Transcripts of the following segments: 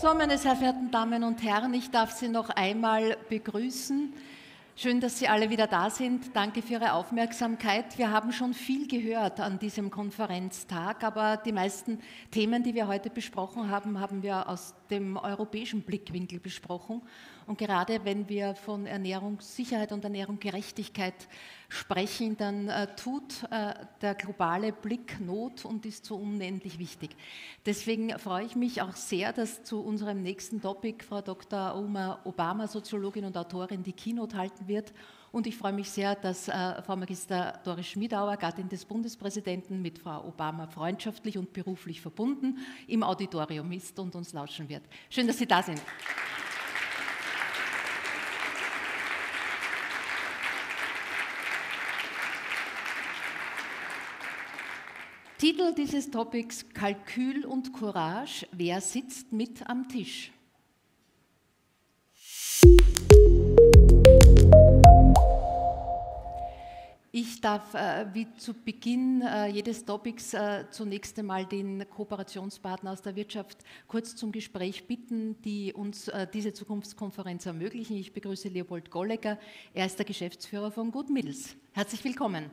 So, meine sehr verehrten Damen und Herren, ich darf Sie noch einmal begrüßen. Schön, dass Sie alle wieder da sind. Danke für Ihre Aufmerksamkeit. Wir haben schon viel gehört an diesem Konferenztag, aber die meisten Themen, die wir heute besprochen haben, haben wir aus dem europäischen Blickwinkel besprochen. Und gerade wenn wir von Ernährungssicherheit und Ernährungsgerechtigkeit sprechen, dann tut der globale Blick Not und ist so unendlich wichtig. Deswegen freue ich mich auch sehr, dass zu unserem nächsten Topic Frau Dr. Uma Obama, Soziologin und Autorin, die Keynote halten wird. Und ich freue mich sehr, dass Frau Magister Doris Schmiedauer, Gattin des Bundespräsidenten, mit Frau Obama freundschaftlich und beruflich verbunden im Auditorium ist und uns lauschen wird. Schön, dass Sie da sind. Titel dieses Topics: Kalkül und Courage. Wer sitzt mit am Tisch? Ich darf wie zu Beginn jedes Topics zunächst einmal den Kooperationspartner aus der Wirtschaft kurz zum Gespräch bitten, die uns diese Zukunftskonferenz ermöglichen. Ich begrüße Leopold Gollecker, er ist der Geschäftsführer von Good Mills. Herzlich willkommen.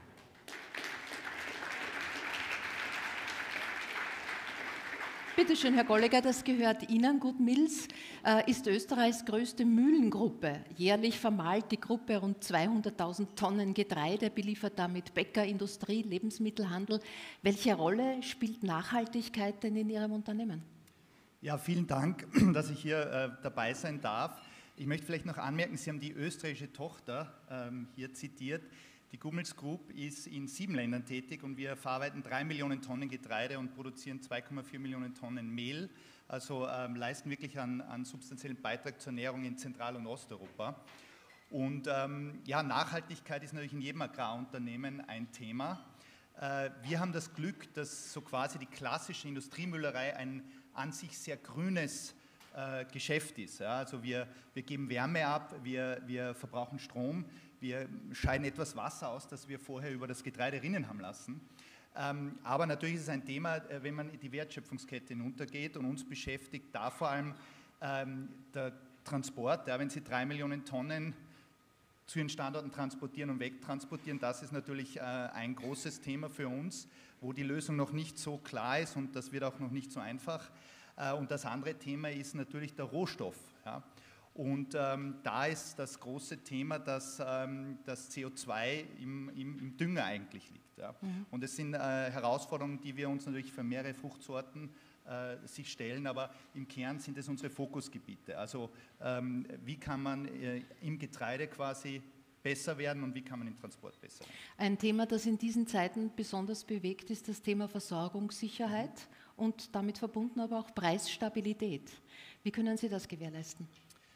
Bitte schön, Herr Gollecker, das gehört Ihnen. Good Mills ist Österreichs größte Mühlengruppe. Jährlich vermahlt die Gruppe rund 200.000 Tonnen Getreide, beliefert damit Bäcker, Industrie, Lebensmittelhandel. Welche Rolle spielt Nachhaltigkeit denn in Ihrem Unternehmen? Ja, vielen Dank, dass ich hier dabei sein darf. Ich möchte vielleicht noch anmerken, Sie haben die österreichische Tochter hier zitiert. Die Good Mills Group ist in 7 Ländern tätig und wir verarbeiten 3 Millionen Tonnen Getreide und produzieren 2,4 Millionen Tonnen Mehl, also leisten wirklich einen substanziellen Beitrag zur Ernährung in Zentral- und Osteuropa. Und ja, Nachhaltigkeit ist natürlich in jedem Agrarunternehmen ein Thema. Wir haben das Glück, dass so quasi die klassische Industriemüllerei ein an sich sehr grünes Geschäft ist. Ja? Also wir geben Wärme ab, wir verbrauchen Strom, wir scheiden etwas Wasser aus, das wir vorher über das Getreide rinnen haben lassen. Aber natürlich ist es ein Thema, wenn man die Wertschöpfungskette hinuntergeht, und uns beschäftigt da vor allem der Transport. Ja, wenn Sie 3 Millionen Tonnen zu Ihren Standorten transportieren und wegtransportieren, das ist natürlich ein großes Thema für uns, wo die Lösung noch nicht so klar ist, und das wird auch noch nicht so einfach. Und das andere Thema ist natürlich der Rohstoff. Ja. Und da ist das große Thema, dass das CO2 im Dünger eigentlich liegt. Ja. Und es sind Herausforderungen, die wir uns natürlich für mehrere Fruchtsorten sich stellen, aber im Kern sind es unsere Fokusgebiete. Also wie kann man im Getreide quasi besser werden und wie kann man im Transport besser werden. Ein Thema, das in diesen Zeiten besonders bewegt, ist das Thema Versorgungssicherheit und damit verbunden aber auch Preisstabilität. Wie können Sie das gewährleisten?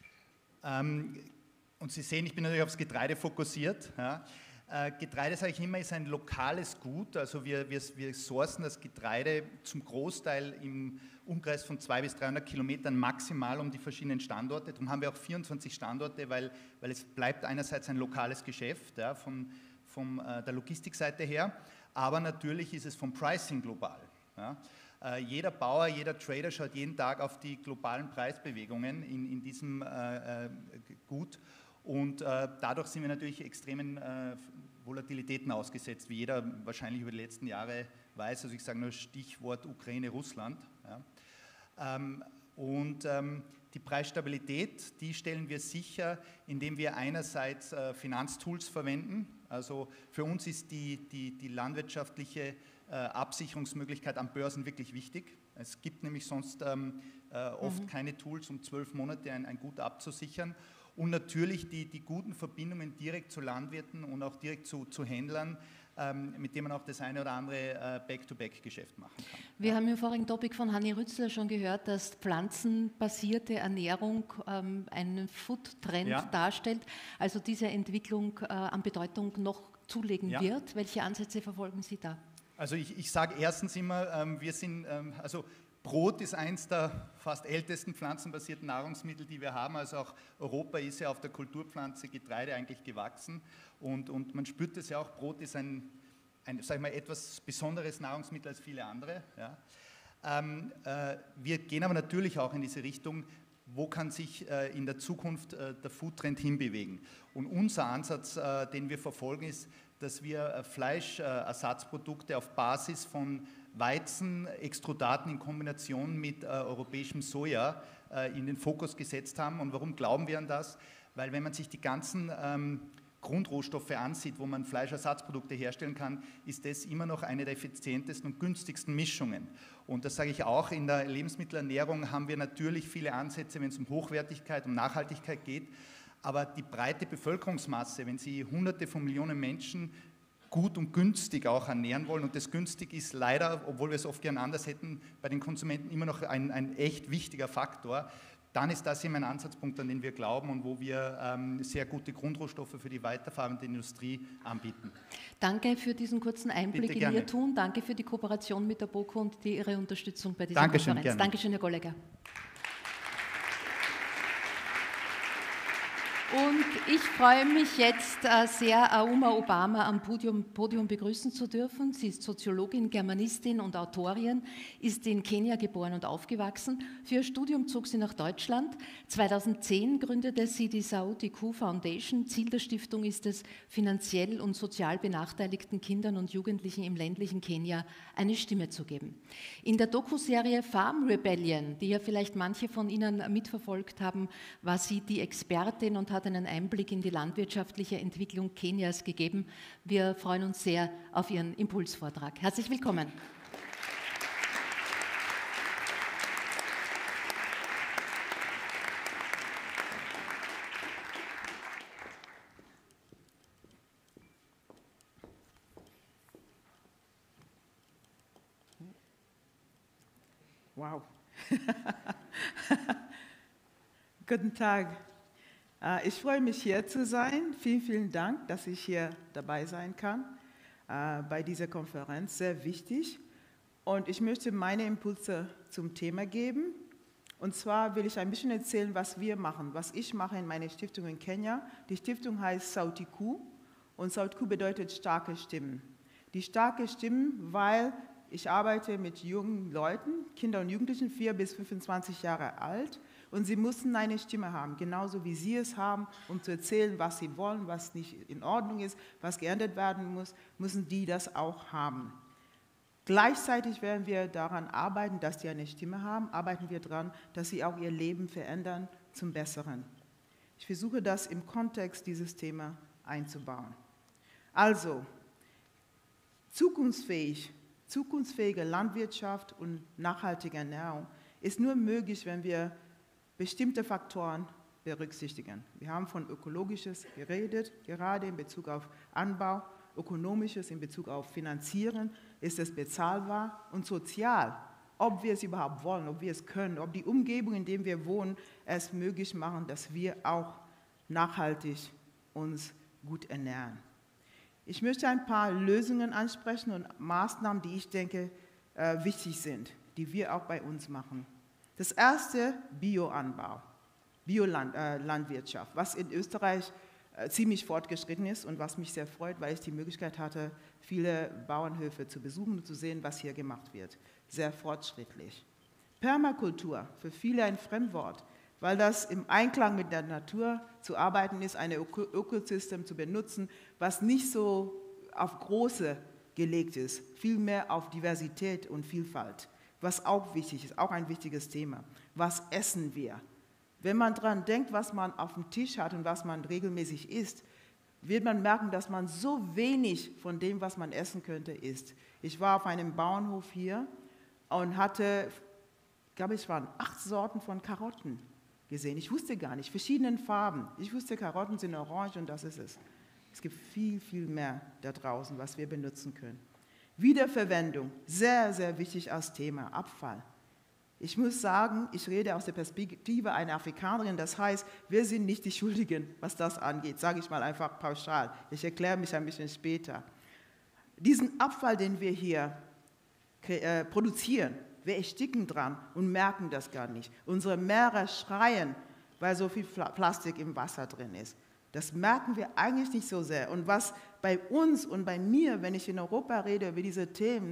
Und Sie sehen, ich bin natürlich aufs Getreide fokussiert. Ja. Getreide, sage ich immer, ist ein lokales Gut. Also wir sourcen das Getreide zum Großteil im Umkreis von 200 bis 300 Kilometern maximal um die verschiedenen Standorte. Darum haben wir auch 24 Standorte, weil es bleibt einerseits ein lokales Geschäft, ja, von der Logistikseite her, aber natürlich ist es vom Pricing global. Ja. Jeder Bauer, jeder Trader schaut jeden Tag auf die globalen Preisbewegungen in diesem Gut. Und dadurch sind wir natürlich extremen Volatilitäten ausgesetzt, wie jeder wahrscheinlich über die letzten Jahre weiß. Also ich sage nur Stichwort Ukraine, Russland. Ja. Die Preisstabilität, die stellen wir sicher, indem wir einerseits Finanztools verwenden. Also für uns ist die landwirtschaftliche Absicherungsmöglichkeit an Börsen wirklich wichtig. Es gibt nämlich sonst oft keine Tools, um 12 Monate ein Gut abzusichern. Und natürlich die guten Verbindungen direkt zu Landwirten und auch direkt zu Händlern, mit denen man auch das eine oder andere Back-to-Back-Geschäft machen kann. Wir haben im vorigen Topic von Hanni Rützler schon gehört, dass pflanzenbasierte Ernährung einen Food-Trend darstellt, also diese Entwicklung an Bedeutung noch zulegen wird. Welche Ansätze verfolgen Sie da? Also ich sage erstens immer, wir sind, also Brot ist eins der fast ältesten pflanzenbasierten Nahrungsmittel, die wir haben. Also auch Europa ist ja auf der Kulturpflanze Getreide eigentlich gewachsen. Und man spürt es ja auch, Brot ist ein sag ich mal, etwas besonderes Nahrungsmittel als viele andere. Ja. Wir gehen aber natürlich auch in diese Richtung, wo kann sich in der Zukunft der Foodtrend hinbewegen. Und unser Ansatz, den wir verfolgen, ist, dass wir Fleischersatzprodukte auf Basis von Weizenextrudaten in Kombination mit europäischem Soja in den Fokus gesetzt haben. Und warum glauben wir an das? Weil wenn man sich die ganzen Grundrohstoffe ansieht, wo man Fleischersatzprodukte herstellen kann, ist das immer noch eine der effizientesten und günstigsten Mischungen. Und das sage ich auch, in der Lebensmittelernährung haben wir natürlich viele Ansätze, wenn es um Hochwertigkeit, um Nachhaltigkeit geht, aber die breite Bevölkerungsmasse, wenn Sie Hunderte von Millionen Menschen gut und günstig auch ernähren wollen, und das günstig ist leider, obwohl wir es oft gern anders hätten, bei den Konsumenten immer noch ein echt wichtiger Faktor, dann ist das eben ein Ansatzpunkt, an den wir glauben und wo wir sehr gute Grundrohstoffe für die weiterverarbeitende Industrie anbieten. Danke für diesen kurzen Einblick in Ihr Tun. Danke für die Kooperation mit der BOKU und Ihre Unterstützung bei dieser Konferenz. Gerne. Dankeschön, Herr Golleger. Und ich freue mich jetzt sehr, Auma Obama am Podium begrüßen zu dürfen. Sie ist Soziologin, Germanistin und Autorin, ist in Kenia geboren und aufgewachsen. Für ihr Studium zog sie nach Deutschland. 2010 gründete sie die Sauti Kuu Foundation. Ziel der Stiftung ist es, finanziell und sozial benachteiligten Kindern und Jugendlichen im ländlichen Kenia eine Stimme zu geben. In der Dokuserie Farm Rebellion, die ja vielleicht manche von Ihnen mitverfolgt haben, war sie die Expertin und hat einen Einblick in die landwirtschaftliche Entwicklung Kenias gegeben. Wir freuen uns sehr auf Ihren Impulsvortrag. Herzlich willkommen. Wow. Guten Tag. Ich freue mich, hier zu sein. Vielen, vielen Dank, dass ich hier dabei sein kann bei dieser Konferenz. Sehr wichtig. Und ich möchte meine Impulse zum Thema geben. Und zwar will ich ein bisschen erzählen, was wir machen, was ich mache in meiner Stiftung in Kenia. Die Stiftung heißt Sauti Kuu und Sauti Kuu bedeutet starke Stimmen. Die starke Stimmen, weil ich arbeite mit jungen Leuten, Kinder und Jugendlichen, 4 bis 25 Jahre alt. Und sie müssen eine Stimme haben, genauso wie Sie es haben, um zu erzählen, was sie wollen, was nicht in Ordnung ist, was geändert werden muss, müssen die das auch haben. Gleichzeitig werden wir daran arbeiten, dass die eine Stimme haben, arbeiten wir daran, dass sie auch ihr Leben verändern zum Besseren. Ich versuche das im Kontext dieses Themas einzubauen. Also, zukunftsfähige Landwirtschaft und nachhaltige Ernährung ist nur möglich, wenn wir bestimmte Faktoren berücksichtigen. Wir haben von Ökologisches geredet, gerade in Bezug auf Anbau, Ökonomisches in Bezug auf Finanzieren, ist es bezahlbar und sozial, ob wir es überhaupt wollen, ob wir es können, ob die Umgebung, in der wir wohnen, es möglich machen, dass wir auch nachhaltig uns gut ernähren. Ich möchte ein paar Lösungen ansprechen und Maßnahmen, die ich denke wichtig sind, die wir auch bei uns machen. Das erste, Bioanbau, Biolandwirtschaft, was in Österreich ziemlich fortgeschritten ist und was mich sehr freut, weil ich die Möglichkeit hatte, viele Bauernhöfe zu besuchen und zu sehen, was hier gemacht wird. Sehr fortschrittlich. Permakultur, für viele ein Fremdwort, weil das im Einklang mit der Natur zu arbeiten ist, ein Ökosystem zu benutzen, was nicht so auf Große gelegt ist, vielmehr auf Diversität und Vielfalt. Was auch wichtig ist, auch ein wichtiges Thema. Was essen wir? Wenn man daran denkt, was man auf dem Tisch hat und was man regelmäßig isst, wird man merken, dass man so wenig von dem, was man essen könnte, isst. Ich war auf einem Bauernhof hier und hatte, ich glaube, es waren 8 Sorten von Karotten gesehen. Ich wusste gar nicht, verschiedenen Farben. Ich wusste, Karotten sind orange und das ist es. Es gibt viel, viel mehr da draußen, was wir benutzen können. Wiederverwendung, sehr, sehr wichtig als Thema, Abfall. Ich muss sagen, ich rede aus der Perspektive einer Afrikanerin, das heißt, wir sind nicht die Schuldigen, was das angeht, sage ich mal einfach pauschal. Ich erkläre mich ein bisschen später. Diesen Abfall, den wir hier produzieren, wir ersticken dran und merken das gar nicht. Unsere Meere schreien, weil so viel Plastik im Wasser drin ist. Das merken wir eigentlich nicht so sehr. Und was bei uns und bei mir, wenn ich in Europa rede über diese Themen,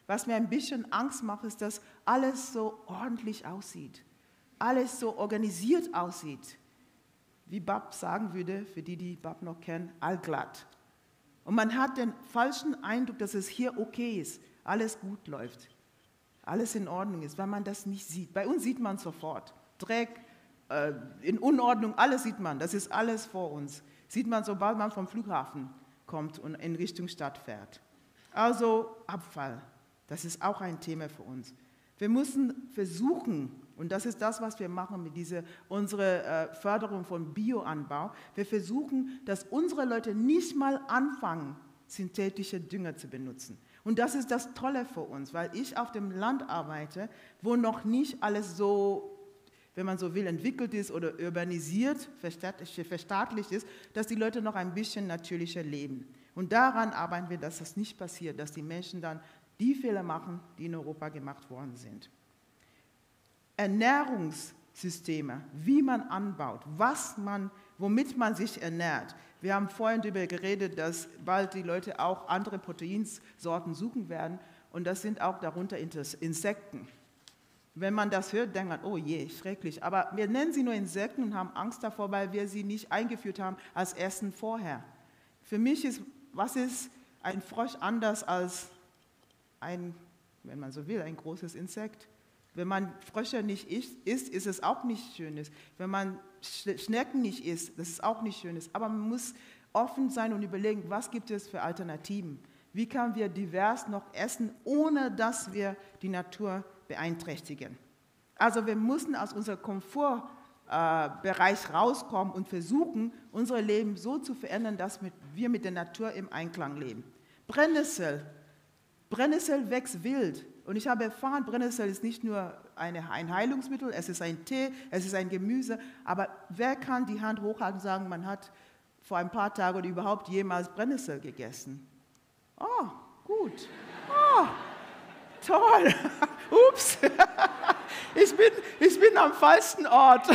Was mir ein bisschen Angst macht, ist, dass alles so ordentlich aussieht, alles so organisiert aussieht. Wie Bab sagen würde, für die, die Bab noch kennen, allglatt. Und man hat den falschen Eindruck, dass es hier okay ist, alles gut läuft, alles in Ordnung ist, weil man das nicht sieht. Bei uns sieht man sofort. Dreck, in Unordnung, alles sieht man, das ist alles vor uns. Sieht man, sobald man vom Flughafen kommt und in Richtung Stadt fährt. Also Abfall, das ist auch ein Thema für uns. Wir müssen versuchen, und das ist das, was wir machen mit unserer Förderung von Bioanbau, wir versuchen, dass unsere Leute nicht mal anfangen, synthetische Dünger zu benutzen. Und das ist das Tolle für uns, weil ich auf dem Land arbeite, wo noch nicht alles so, wenn man so will, entwickelt ist oder urbanisiert, verstaatlicht ist, dass die Leute noch ein bisschen natürlicher leben. Und daran arbeiten wir, dass das nicht passiert, dass die Menschen dann die Fehler machen, die in Europa gemacht worden sind. Ernährungssysteme, wie man anbaut, womit man sich ernährt. Wir haben vorhin darüber geredet, dass bald die Leute auch andere Proteinsorten suchen werden und das sind auch darunter Insekten. Wenn man das hört, denkt man, oh je, schrecklich. Aber wir nennen sie nur Insekten und haben Angst davor, weil wir sie nicht eingeführt haben als Essen vorher. Für mich was ist ein Frosch anders als wenn man so will, ein großes Insekt? Wenn man Frösche nicht isst, ist es auch nicht Schönes. Wenn man Schnecken nicht isst, das ist auch nicht Schönes. Aber man muss offen sein und überlegen, was gibt es für Alternativen? Wie können wir divers noch essen, ohne dass wir die Natur beeinträchtigen? Also wir müssen aus unserem Komfortbereich rauskommen und versuchen, unser Leben so zu verändern, dass wir mit der Natur im Einklang leben. Brennnessel wächst wild. Und ich habe erfahren, Brennnessel ist nicht nur ein Heilungsmittel, es ist ein Tee, es ist ein Gemüse. Aber wer kann die Hand hochhalten und sagen, man hat vor ein paar Tagen oder überhaupt jemals Brennnessel gegessen? Oh, gut. Oh, toll. Ups. Ich bin am falschen Ort.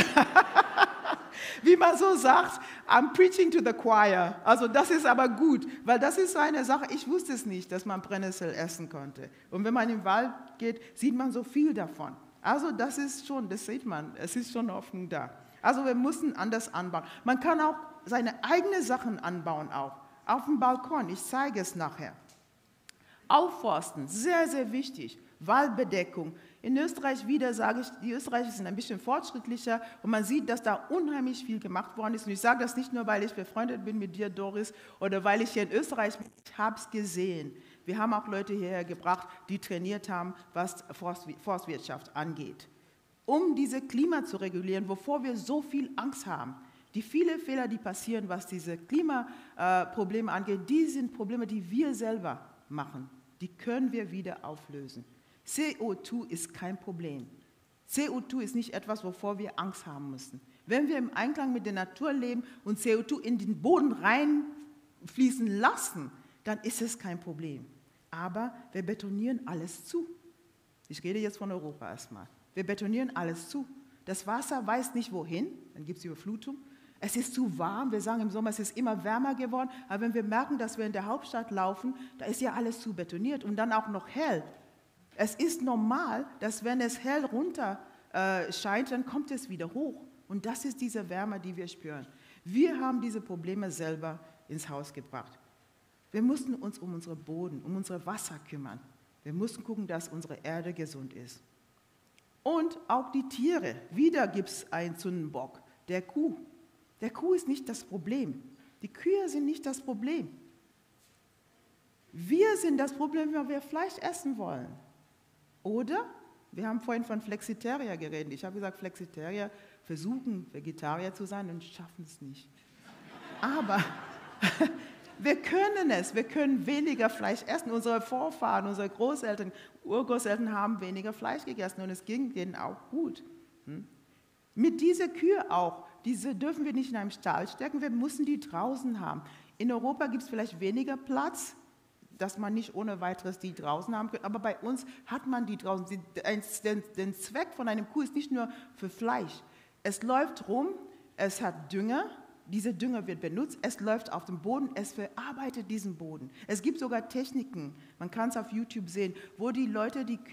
Wie man so sagt, I'm preaching to the choir. Also das ist aber gut, weil das ist so eine Sache, ich wusste es nicht, dass man Brennnessel essen konnte. Und wenn man im Wald geht, sieht man so viel davon. Also das sieht man, es ist schon Hoffnung da. Also wir müssen anders anbauen. Man kann auch seine eigenen Sachen anbauen, auch auf dem Balkon. Ich zeige es nachher. Aufforsten, sehr, sehr wichtig. Waldbedeckung. In Österreich wieder sage ich, die Österreicher sind ein bisschen fortschrittlicher und man sieht, dass da unheimlich viel gemacht worden ist. Und ich sage das nicht nur, weil ich befreundet bin mit dir, Doris, oder weil ich hier in Österreich bin. Ich habe es gesehen. Wir haben auch Leute hierher gebracht, die trainiert haben, was Forstwirtschaft angeht. Um dieses Klima zu regulieren, wovor wir so viel Angst haben. Die vielen Fehler, die passieren, was diese Klimaprobleme angeht, die sind Probleme, die wir selber machen. Die können wir wieder auflösen. CO2 ist kein Problem. CO2 ist nicht etwas, wovor wir Angst haben müssen. Wenn wir im Einklang mit der Natur leben und CO2 in den Boden reinfließen lassen, dann ist es kein Problem. Aber wir betonieren alles zu. Ich rede jetzt von Europa erstmal. Wir betonieren alles zu. Das Wasser weiß nicht wohin, dann gibt es Überflutung. Es ist zu warm, wir sagen im Sommer, es ist immer wärmer geworden, aber wenn wir merken, dass wir in der Hauptstadt laufen, da ist ja alles zu betoniert und dann auch noch hell. Es ist normal, dass wenn es hell runter scheint, dann kommt es wieder hoch. Und das ist diese Wärme, die wir spüren. Wir haben diese Probleme selber ins Haus gebracht. Wir mussten uns um unseren Boden, um unser Wasser kümmern. Wir mussten gucken, dass unsere Erde gesund ist. Und auch die Tiere. Wieder gibt es einen Sündenbock, der Kuh. Der Kuh ist nicht das Problem. Die Kühe sind nicht das Problem. Wir sind das Problem, wenn wir Fleisch essen wollen. Oder, wir haben vorhin von Flexitarier geredet. Ich habe gesagt, Flexitarier versuchen, Vegetarier zu sein und schaffen es nicht. Aber wir können es. Wir können weniger Fleisch essen. Unsere Vorfahren, unsere Großeltern, Urgroßeltern haben weniger Fleisch gegessen und es ging denen auch gut. Mit dieser Kühe auch. Diese dürfen wir nicht in einem Stall stecken, wir müssen die draußen haben. In Europa gibt es vielleicht weniger Platz, dass man nicht ohne weiteres die draußen haben kann, aber bei uns hat man die draußen. Der Zweck von einem Kuh ist nicht nur für Fleisch. Es läuft rum, es hat Dünger, Dieser Dünger wird benutzt, es läuft auf dem Boden, es verarbeitet diesen Boden. Es gibt sogar Techniken, man kann es auf YouTube sehen, wo die Leute die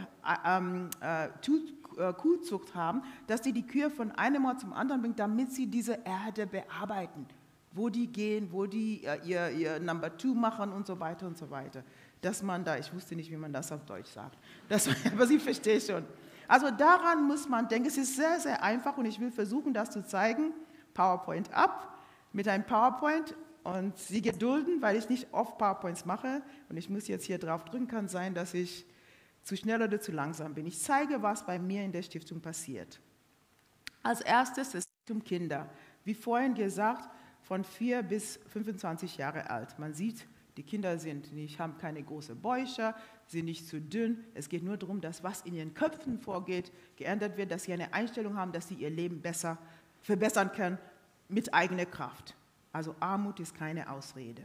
Kuhzucht haben, dass die Kühe von einem Ort zum anderen bringen, damit sie diese Erde bearbeiten. Wo die gehen, wo die ihr Number 2 machen und so weiter und so weiter. Dass man da, ich wusste nicht, wie man das auf Deutsch sagt, aber Sie verstehen schon. Also daran muss man denken, es ist sehr, sehr einfach und ich will versuchen, das zu zeigen. PowerPoint ab, mit einem PowerPoint und Sie gedulden, weil ich nicht oft PowerPoints mache und ich muss jetzt hier drauf drücken, kann sein, dass ich zu schnell oder zu langsam bin. Ich zeige, was bei mir in der Stiftung passiert. Als erstes ist es um Kinder. Wie vorhin gesagt, von 4 bis 25 Jahre alt. Man sieht, die Kinder haben keine großen Bäuche, sind nicht zu dünn. Es geht nur darum, dass was in ihren Köpfen vorgeht, geändert wird, dass sie eine Einstellung haben, dass sie ihr Leben besser verbessern können mit eigener Kraft. Also Armut ist keine Ausrede.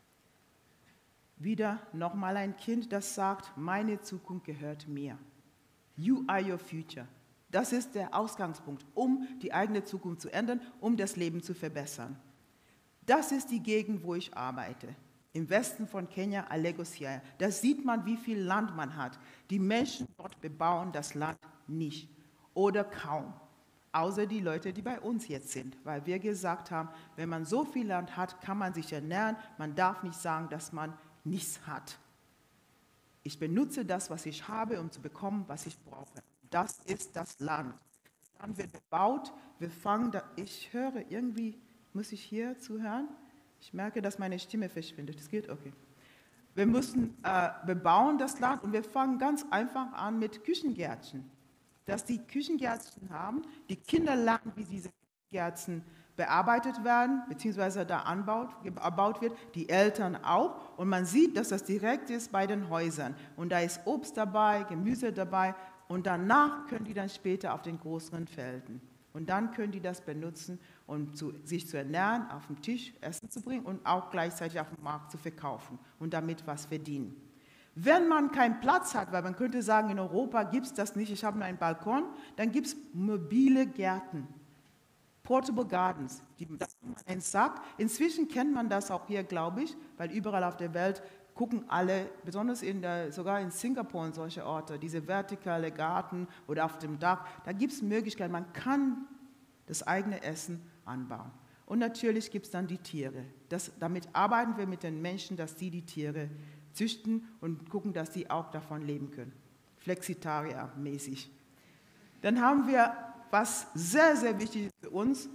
Wieder nochmal ein Kind, das sagt, meine Zukunft gehört mir. You are your future. Das ist der Ausgangspunkt, um die eigene Zukunft zu ändern, um das Leben zu verbessern. Das ist die Gegend, wo ich arbeite. Im Westen von Kenia, Siaya. Da sieht man, wie viel Land man hat. Die Menschen dort bebauen das Land nicht oder kaum. Außer die Leute, die bei uns jetzt sind. Weil wir gesagt haben, wenn man so viel Land hat, kann man sich ernähren. Man darf nicht sagen, dass man nichts hat. Ich benutze das, was ich habe, um zu bekommen, was ich brauche. Das ist das Land. Das Land wird bebaut. Wir fangen da, ich höre irgendwie, muss ich hier zuhören? Ich merke, dass meine Stimme verschwindet. Das geht? Okay. Wir müssen bebauen das Land und wir fangen ganz einfach an mit Küchengärtchen. Dass die Küchengärtchen haben, die Kinder lernen, wie diese Gärtchen bearbeitet werden, beziehungsweise da gebaut wird, die Eltern auch. Und man sieht, dass das direkt ist bei den Häusern. Und da ist Obst dabei, Gemüse dabei und danach können die dann später auf den größeren Feldern. Und dann können die das benutzen, um sich zu ernähren, auf den Tisch Essen zu bringen und auch gleichzeitig auf dem Markt zu verkaufen und damit was verdienen. Wenn man keinen Platz hat, weil man könnte sagen, in Europa gibt es das nicht, ich habe nur einen Balkon, dann gibt es mobile Gärten, Portable Gardens, das man sagt. Inzwischen kennt man das auch hier, glaube ich, weil überall auf der Welt gucken alle, besonders sogar in Singapur und solche Orte, diese vertikale Garten oder auf dem Dach, da gibt es Möglichkeiten, man kann das eigene Essen anbauen. Und natürlich gibt es dann die Tiere. Damit arbeiten wir mit den Menschen, dass die Tiere züchten und gucken, dass die auch davon leben können. Flexitarier-mäßig. Dann haben wir, was sehr, sehr wichtig ist für uns,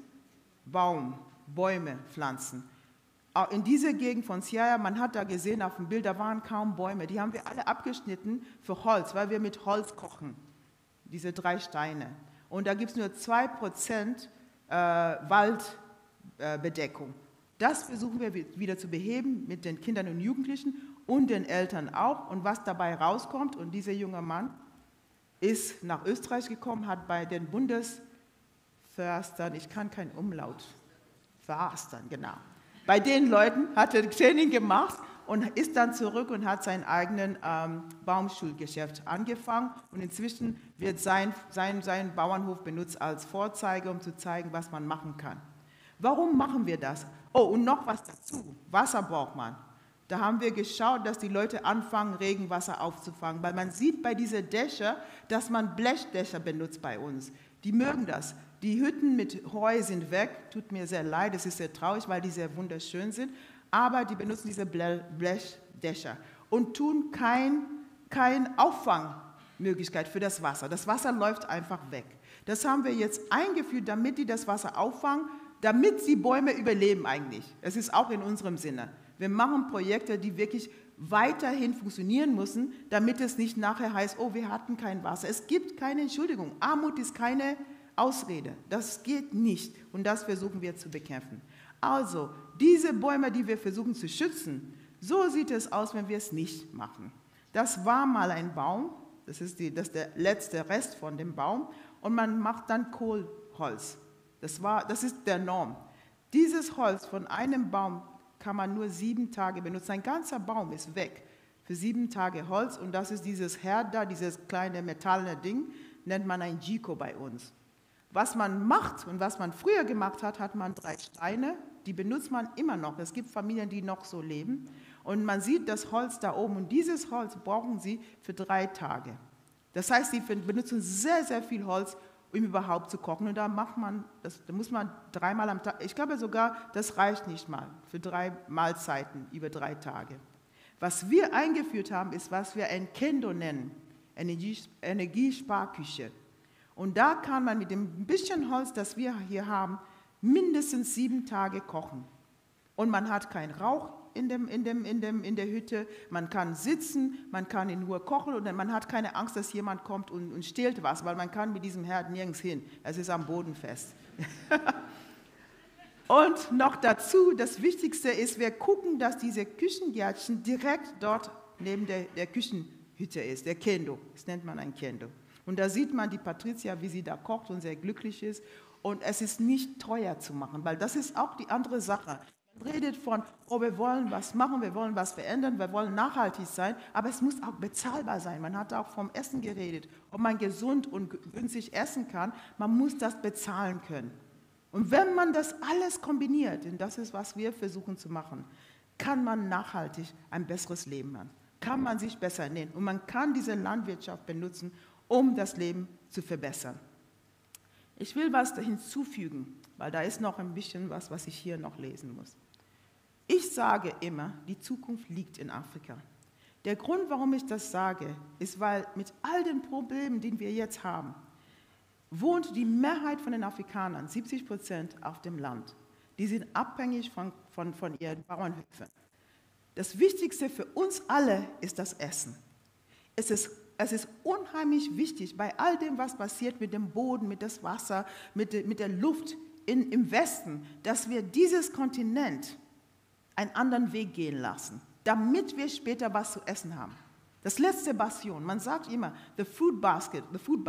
Bäume pflanzen. Auch in dieser Gegend von Siaya, man hat da gesehen auf dem Bild, da waren kaum Bäume. Die haben wir alle abgeschnitten für Holz, weil wir mit Holz kochen, diese 3 Steine. Und da gibt es nur 2% Waldbedeckung. Das versuchen wir wieder zu beheben mit den Kindern und Jugendlichen und den Eltern auch. Und was dabei rauskommt, und dieser junge Mann ist nach Österreich gekommen, hat bei den Bundesförstern, ich kann kein Umlaut, Förstern, genau. Bei den Leuten hat er Training gemacht und ist dann zurück und hat sein eigenes Baumschulgeschäft angefangen. Und inzwischen wird sein Bauernhof benutzt als Vorzeige, um zu zeigen, was man machen kann. Warum machen wir das? Oh, und noch was dazu. Wasser braucht man. Da haben wir geschaut, dass die Leute anfangen, Regenwasser aufzufangen, weil man sieht bei diesen Dächern, dass man Blechdächer benutzt bei uns. Die mögen das. Die Hütten mit Heu sind weg. Tut mir sehr leid, es ist sehr traurig, weil die sehr wunderschön sind. Aber die benutzen diese Blechdächer und tun keine Auffangmöglichkeit für das Wasser. Das Wasser läuft einfach weg. Das haben wir jetzt eingeführt, damit die das Wasser auffangen, damit die Bäume überleben eigentlich. Es ist auch in unserem Sinne. Wir machen Projekte, die wirklich weiterhin funktionieren müssen, damit es nicht nachher heißt, oh, wir hatten kein Wasser. Es gibt keine Entschuldigung. Armut ist keine Ausrede. Das geht nicht. Und das versuchen wir zu bekämpfen. Also, diese Bäume, die wir versuchen zu schützen, so sieht es aus, wenn wir es nicht machen. Das war mal ein Baum. Das ist der letzte Rest von dem Baum. Und man macht dann Kohlholz. Das ist der Norm. Dieses Holz von einem Baum kann man nur 7 Tage benutzen. Ein ganzer Baum ist weg für 7 Tage Holz. Und das ist dieses Herd da, dieses kleine metallene Ding, nennt man ein Jiko bei uns. Was man macht und was man früher gemacht hat, hat man 3 Steine, die benutzt man immer noch. Es gibt Familien, die noch so leben. Und man sieht das Holz da oben und dieses Holz brauchen sie für 3 Tage. Das heißt, sie benutzen sehr, sehr viel Holz, um überhaupt zu kochen. Und da muss man 3-mal am Tag, ich glaube sogar, das reicht nicht mal für 3 Mahlzeiten über 3 Tage. Was wir eingeführt haben, ist, was wir ein Kendo nennen, Energiesparküche. Und da kann man mit dem bisschen Holz, das wir hier haben, mindestens 7 Tage kochen. Und man hat keinen Rauch in der Hütte, man kann sitzen, man kann in Ruhe kochen und man hat keine Angst, dass jemand kommt und stehlt was, weil man kann mit diesem Herd nirgends hin. Es ist am Boden fest. Und noch dazu, das Wichtigste ist, wir gucken, dass diese Küchengärtchen direkt dort neben der Küchenhütte ist, der Kendo. Das nennt man ein Kendo. Und da sieht man die Patricia, wie sie da kocht und sehr glücklich ist. Und es ist nicht teuer zu machen, weil das ist auch die andere Sache. Man redet von, oh, wir wollen was machen, wir wollen was verändern, wir wollen nachhaltig sein, aber es muss auch bezahlbar sein. Man hat auch vom Essen geredet, ob man gesund und günstig essen kann, man muss das bezahlen können. Und wenn man das alles kombiniert, und das ist, was wir versuchen zu machen, kann man nachhaltig ein besseres Leben haben, kann man sich besser ernähren und man kann diese Landwirtschaft benutzen, um das Leben zu verbessern. Ich will was hinzufügen, weil da ist noch ein bisschen was ich hier noch lesen muss. Ich sage immer, die Zukunft liegt in Afrika. Der Grund, warum ich das sage, ist, weil mit all den Problemen, die wir jetzt haben, wohnt die Mehrheit von den Afrikanern, 70%, auf dem Land. Die sind abhängig von ihren Bauernhöfen. Das Wichtigste für uns alle ist das Essen. Es ist unheimlich wichtig, bei all dem, was passiert mit dem Boden, mit dem Wasser, mit der Luft im Westen, dass wir dieses Kontinent einen anderen Weg gehen lassen, damit wir später was zu essen haben. Das letzte Bastion, man sagt immer, the food basket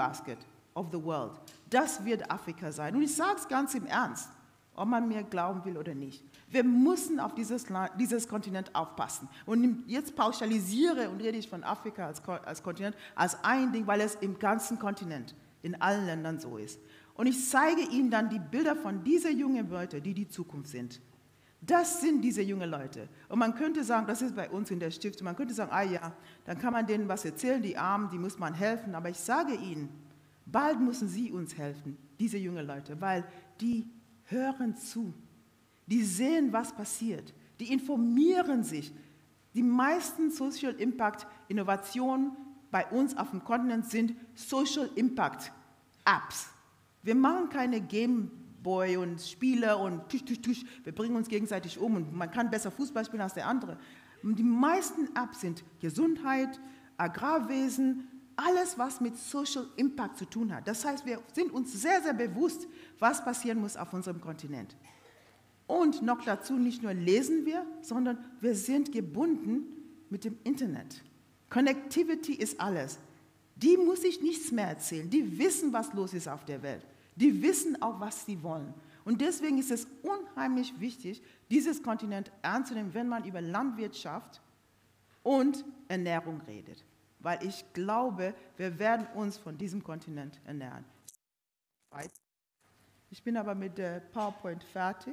of the world, das wird Afrika sein. Und ich sage es ganz im Ernst, ob man mir glauben will oder nicht. Wir müssen auf dieses Kontinent aufpassen. Und jetzt pauschalisiere und rede ich von Afrika als Kontinent, als ein Ding, weil es im ganzen Kontinent, in allen Ländern so ist. Und ich zeige Ihnen dann die Bilder von diesen jungen Leuten, die Zukunft sind. Das sind diese jungen Leute. Und man könnte sagen, das ist bei uns in der Stiftung, man könnte sagen, ah ja, dann kann man denen was erzählen, die Armen, die muss man helfen. Aber ich sage Ihnen, bald müssen Sie uns helfen, diese jungen Leute, weil die hören zu. Die sehen, was passiert. Die informieren sich. Die meisten Social Impact Innovationen bei uns auf dem Kontinent sind Social Impact Apps. Wir machen keine Gameboy und Spiele und tusch. Wir bringen uns gegenseitig um und man kann besser Fußball spielen als der andere. Und die meisten Apps sind Gesundheit, Agrarwesen, alles, was mit Social Impact zu tun hat. Das heißt, wir sind uns sehr, sehr bewusst, was passieren muss auf unserem Kontinent. Und noch dazu, nicht nur lesen wir, sondern wir sind gebunden mit dem Internet. Connectivity ist alles. Die muss ich nichts mehr erzählen. Die wissen, was los ist auf der Welt. Die wissen auch, was sie wollen. Und deswegen ist es unheimlich wichtig, dieses Kontinent ernst zu nehmen, wenn man über Landwirtschaft und Ernährung redet. Weil ich glaube, wir werden uns von diesem Kontinent ernähren. Ich bin aber mit der PowerPoint fertig.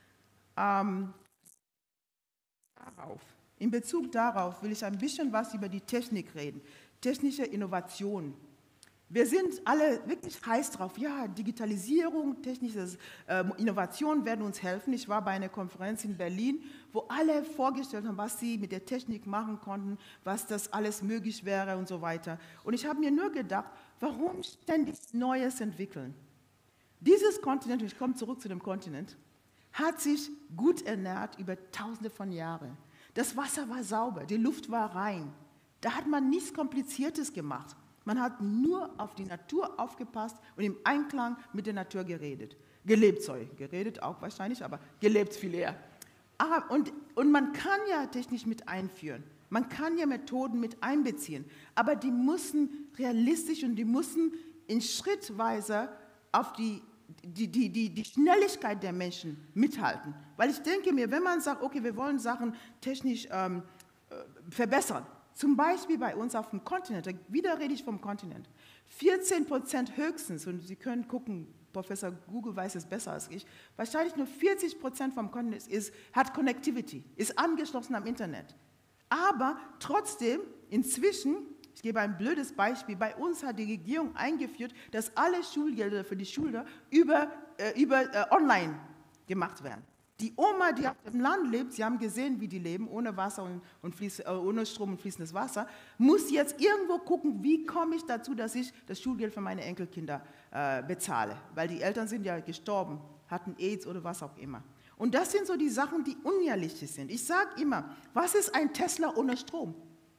In Bezug darauf will ich ein bisschen was über die Technik reden. Technische Innovation. Wir sind alle wirklich heiß drauf. Ja, Digitalisierung, technische Innovation werden uns helfen. Ich war bei einer Konferenz in Berlin, wo alle vorgestellt haben, was sie mit der Technik machen konnten, was das alles möglich wäre und so weiter. Und ich habe mir nur gedacht, warum ständig Neues entwickeln? Dieses Kontinent, und ich komme zurück zu dem Kontinent, hat sich gut ernährt über Tausende von Jahren. Das Wasser war sauber, die Luft war rein. Da hat man nichts Kompliziertes gemacht. Man hat nur auf die Natur aufgepasst und im Einklang mit der Natur geredet. Gelebt, geredet auch wahrscheinlich, aber gelebt viel eher. Und man kann ja technisch mit einführen. Man kann ja Methoden mit einbeziehen. Aber die müssen realistisch und die müssen in Schrittweise auf die Schnelligkeit der Menschen mithalten. Weil ich denke mir, wenn man sagt, okay, wir wollen Sachen technisch verbessern, zum Beispiel bei uns auf dem Kontinent, wieder rede ich vom Kontinent, 14% höchstens, und Sie können gucken, Professor Google weiß es besser als ich, wahrscheinlich nur 40% vom Kontinent hat Connectivity, ist angeschlossen am Internet. Aber trotzdem, inzwischen, ich gebe ein blödes Beispiel, bei uns hat die Regierung eingeführt, dass alle Schulgelder für die Schüler über online gemacht werden. Die Oma, die auf dem Land lebt, Sie haben gesehen, wie die leben, ohne Wasser ohne Strom und fließendes Wasser, muss jetzt irgendwo gucken, wie komme ich dazu, dass ich das Schulgeld für meine Enkelkinder bezahle. Weil die Eltern sind ja gestorben, hatten AIDS oder was auch immer. Und das sind so die Sachen, die unrealistisch sind. Ich sage immer, was ist ein Tesla ohne Strom?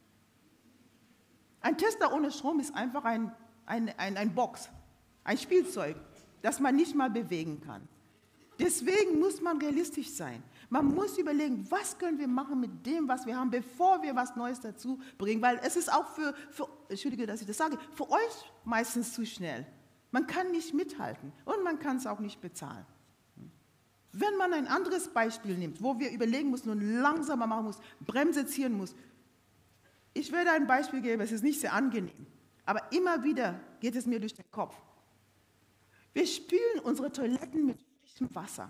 Ein Tesla ohne Strom ist einfach ein Box, ein Spielzeug, das man nicht mal bewegen kann. Deswegen muss man realistisch sein. Man muss überlegen, was können wir machen mit dem, was wir haben, bevor wir was Neues dazu bringen. Weil es ist auch Entschuldige, dass ich das sage, für euch meistens zu schnell. Man kann nicht mithalten und man kann es auch nicht bezahlen. Wenn man ein anderes Beispiel nimmt, wo wir überlegen müssen und langsamer machen muss, Bremse ziehen muss. Ich werde ein Beispiel geben, es ist nicht sehr angenehm, aber immer wieder geht es mir durch den Kopf. Wir spülen unsere Toiletten mit frischem Wasser.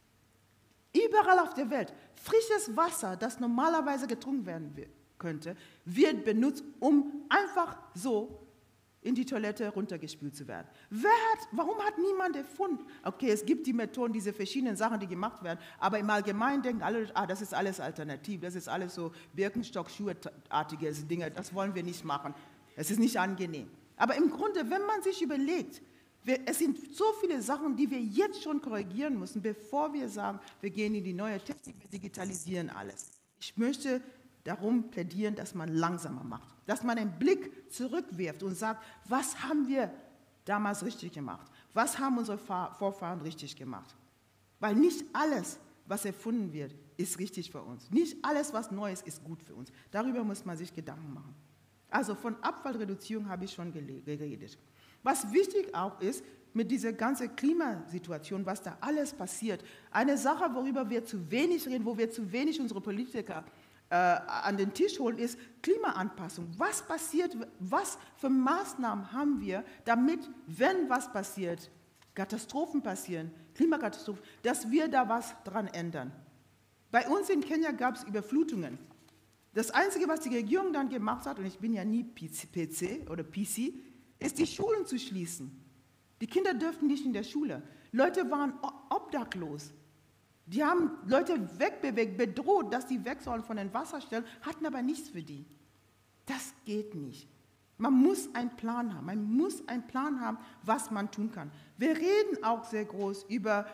Überall auf der Welt, frisches Wasser, das normalerweise getrunken werden könnte, wird benutzt, um einfach so in die Toilette runtergespült zu werden. Warum hat niemand erfunden? Okay, es gibt die Methoden, diese verschiedenen Sachen, die gemacht werden, aber im Allgemeinen denken alle, das ist alles alternativ, das ist alles so Birkenstock-Schuhe-artige Dinge, das wollen wir nicht machen. Es ist nicht angenehm. Aber im Grunde, wenn man sich überlegt, es sind so viele Sachen, die wir jetzt schon korrigieren müssen, bevor wir sagen, wir gehen in die neue Technik, wir digitalisieren alles. Ich möchte darum plädieren, dass man langsamer macht, dass man einen Blick zurückwirft und sagt, was haben wir damals richtig gemacht? Was haben unsere Vorfahren richtig gemacht? Weil nicht alles, was erfunden wird, ist richtig für uns. Nicht alles, was neu ist gut für uns. Darüber muss man sich Gedanken machen. Also von Abfallreduzierung habe ich schon geredet. Was wichtig auch ist, mit dieser ganzen Klimasituation, was da alles passiert, eine Sache, worüber wir zu wenig reden, wo wir zu wenig unsere Politiker an den Tisch holen, ist Klimaanpassung. Was passiert, was für Maßnahmen haben wir, damit, wenn was passiert, Katastrophen passieren, Klimakatastrophen, dass wir da was dran ändern. Bei uns in Kenia gab es Überflutungen. Das Einzige, was die Regierung dann gemacht hat, und ich bin ja nie PC oder PC, ist die Schulen zu schließen. Die Kinder dürften nicht in der Schule. Leute waren obdachlos. Die haben Leute wegbewegt, bedroht, dass die weg sollen von den Wasserstellen, hatten aber nichts für die. Das geht nicht. Man muss einen Plan haben. Man muss einen Plan haben, was man tun kann. Wir reden auch sehr groß über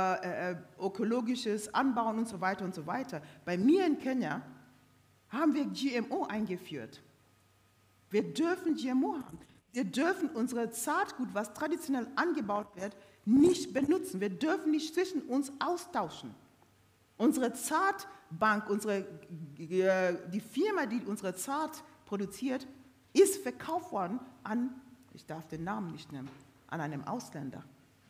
ökologisches Anbauen und so weiter und so weiter. Bei mir in Kenia haben wir GMO eingeführt. Wir dürfen GMO haben. Wir dürfen unsere Saatgut, was traditionell angebaut wird, nicht benutzen. Wir dürfen nicht zwischen uns austauschen. Unsere Saatbank, die Firma, die unsere Saat produziert, ist verkauft worden an, ich darf den Namen nicht nennen, an einen Ausländer.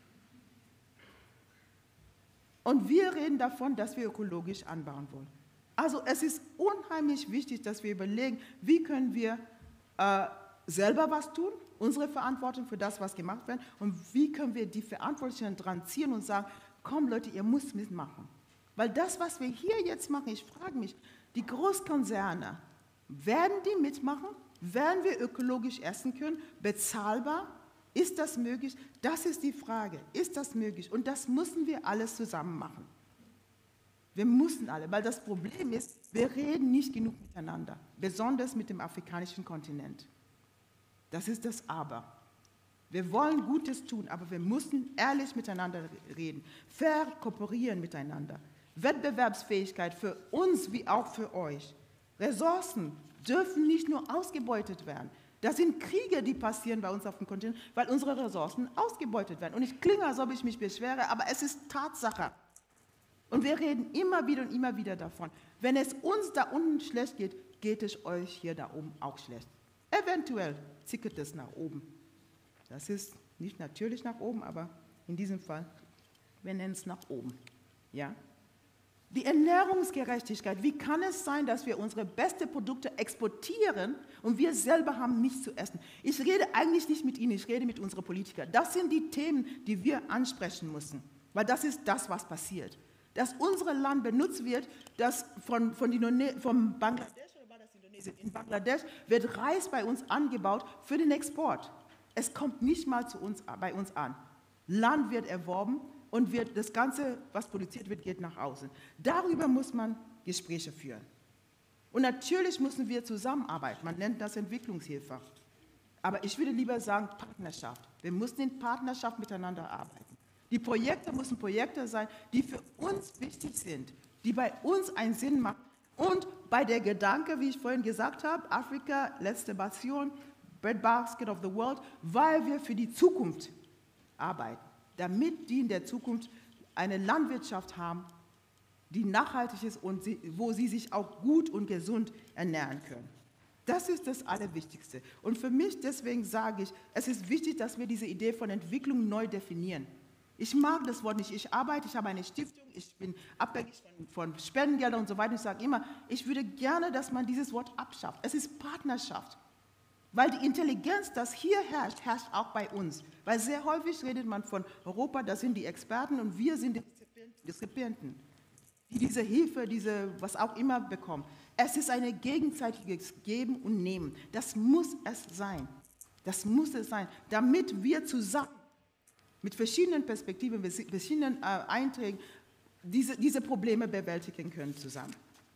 Und wir reden davon, dass wir ökologisch anbauen wollen. Also es ist unheimlich wichtig, dass wir überlegen, wie können wir selber was tun, unsere Verantwortung für das, was gemacht wird, und wie können wir die Verantwortlichen dran ziehen und sagen, komm Leute, ihr müsst mitmachen. Weil das, was wir hier jetzt machen, ich frage mich, die Großkonzerne, werden die mitmachen? Werden wir ökologisch essen können? Bezahlbar? Ist das möglich? Das ist die Frage. Ist das möglich? Und das müssen wir alles zusammen machen. Wir müssen alle, weil das Problem ist, wir reden nicht genug miteinander, besonders mit dem afrikanischen Kontinent. Das ist das Aber. Wir wollen Gutes tun, aber wir müssen ehrlich miteinander reden, fair kooperieren miteinander. Wettbewerbsfähigkeit für uns wie auch für euch. Ressourcen dürfen nicht nur ausgebeutet werden. Das sind Kriege, die passieren bei uns auf dem Kontinent, weil unsere Ressourcen ausgebeutet werden. Und ich klinge, als ob ich mich beschwere, aber es ist Tatsache. Und wir reden immer wieder und immer wieder davon. Wenn es uns da unten schlecht geht, geht es euch hier da oben auch schlecht. Eventuell zickert es nach oben. Das ist nicht natürlich nach oben, aber in diesem Fall, wir nennen es nach oben. Ja? Die Ernährungsgerechtigkeit. Wie kann es sein, dass wir unsere besten Produkte exportieren und wir selber haben nichts zu essen? Ich rede eigentlich nicht mit Ihnen, ich rede mit unseren Politikern. Das sind die Themen, die wir ansprechen müssen, weil das ist das, was passiert. Dass unser Land benutzt wird, das von Bangladesch, oder war das Indonesien? In Bangladesch wird Reis bei uns angebaut für den Export. Es kommt nicht mal bei uns an. Land wird erworben. Und das Ganze, was produziert wird, geht nach außen. Darüber muss man Gespräche führen. Und natürlich müssen wir zusammenarbeiten. Man nennt das Entwicklungshilfe. Aber ich würde lieber sagen Partnerschaft. Wir müssen in Partnerschaft miteinander arbeiten. Die Projekte müssen Projekte sein, die für uns wichtig sind, die bei uns einen Sinn machen. Und bei der Gedanke, wie ich vorhin gesagt habe, Afrika, letzte Nation, Breadbasket of the World, weil wir für die Zukunft arbeiten. Damit die in der Zukunft eine Landwirtschaft haben, die nachhaltig ist und wo sie sich auch gut und gesund ernähren können. Das ist das Allerwichtigste. Und für mich, deswegen sage ich, es ist wichtig, dass wir diese Idee von Entwicklung neu definieren. Ich mag das Wort nicht. Ich habe eine Stiftung, ich bin abhängig von Spendengeldern und so weiter. Ich sage immer, ich würde gerne, dass man dieses Wort abschafft. Es ist Partnerschaft. Weil die Intelligenz, das hier herrscht, herrscht auch bei uns. Weil sehr häufig redet man von Europa, das sind die Experten und wir sind die Rezipienten, die diese Hilfe, was auch immer bekommen. Es ist ein gegenseitiges Geben und Nehmen. Das muss es sein. Das muss es sein, damit wir zusammen mit verschiedenen Perspektiven, mit verschiedenen Einträgen diese Probleme bewältigen können zusammen.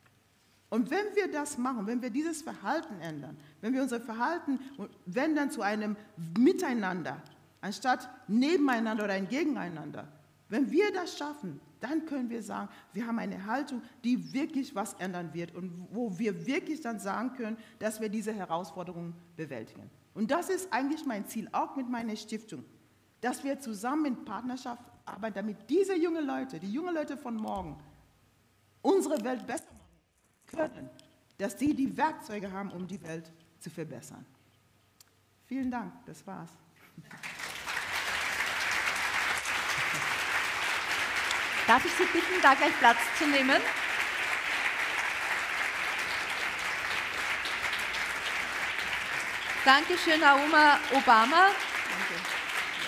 Und wenn wir das machen, wenn wir dieses Verhalten ändern, wenn wir unser Verhalten wenden zu einem Miteinander, anstatt nebeneinander oder ein Gegeneinander, wenn wir das schaffen, dann können wir sagen, wir haben eine Haltung, die wirklich was ändern wird und wo wir wirklich dann sagen können, dass wir diese Herausforderungen bewältigen. Und das ist eigentlich mein Ziel, auch mit meiner Stiftung, dass wir zusammen in Partnerschaft arbeiten, damit diese jungen Leute, die jungen Leute von morgen, unsere Welt besser machen können, dass sie die Werkzeuge haben, um die Welt zu verbessern. Vielen Dank, das war's. Darf ich Sie bitten, da gleich Platz zu nehmen? Dankeschön, Auma Obama. Danke.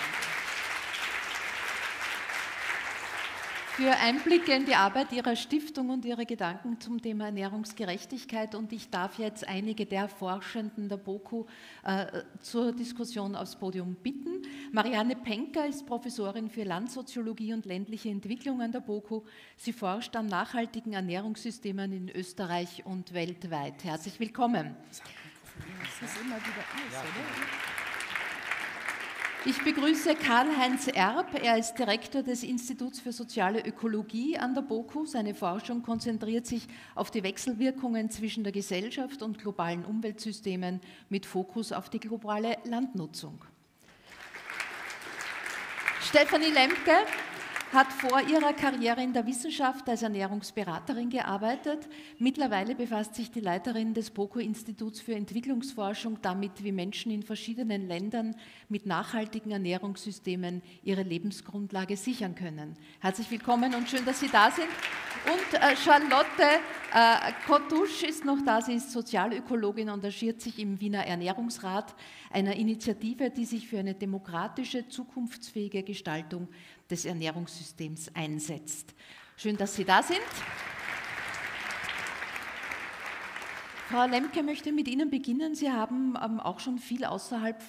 Für Einblicke in die Arbeit Ihrer Stiftung und Ihre Gedanken zum Thema Ernährungsgerechtigkeit. Und ich darf jetzt einige der Forschenden der BOKU zur Diskussion aufs Podium bitten. Marianne Penker ist Professorin für Landsoziologie und ländliche Entwicklung an der BOKU. Sie forscht an nachhaltigen Ernährungssystemen in Österreich und weltweit. Herzlich willkommen. Das ist immer wieder alles, oder? Ich begrüße Karl-Heinz Erb. Er ist Direktor des Instituts für soziale Ökologie an der BOKU. Seine Forschung konzentriert sich auf die Wechselwirkungen zwischen der Gesellschaft und globalen Umweltsystemen mit Fokus auf die globale Landnutzung. Stefanie Lemke hat vor ihrer Karriere in der Wissenschaft als Ernährungsberaterin gearbeitet. Mittlerweile befasst sich die Leiterin des BOKU-Instituts für Entwicklungsforschung damit, wie Menschen in verschiedenen Ländern mit nachhaltigen Ernährungssystemen ihre Lebensgrundlage sichern können. Herzlich willkommen und schön, dass Sie da sind. Und Charlotte Kottusch ist noch da. Sie ist Sozialökologin, engagiert sich im Wiener Ernährungsrat, einer Initiative, die sich für eine demokratische, zukunftsfähige Gestaltung des Ernährungssystems einsetzt. Schön, dass Sie da sind. Frau Lemke möchte mit Ihnen beginnen. Sie haben auch schon viel außerhalb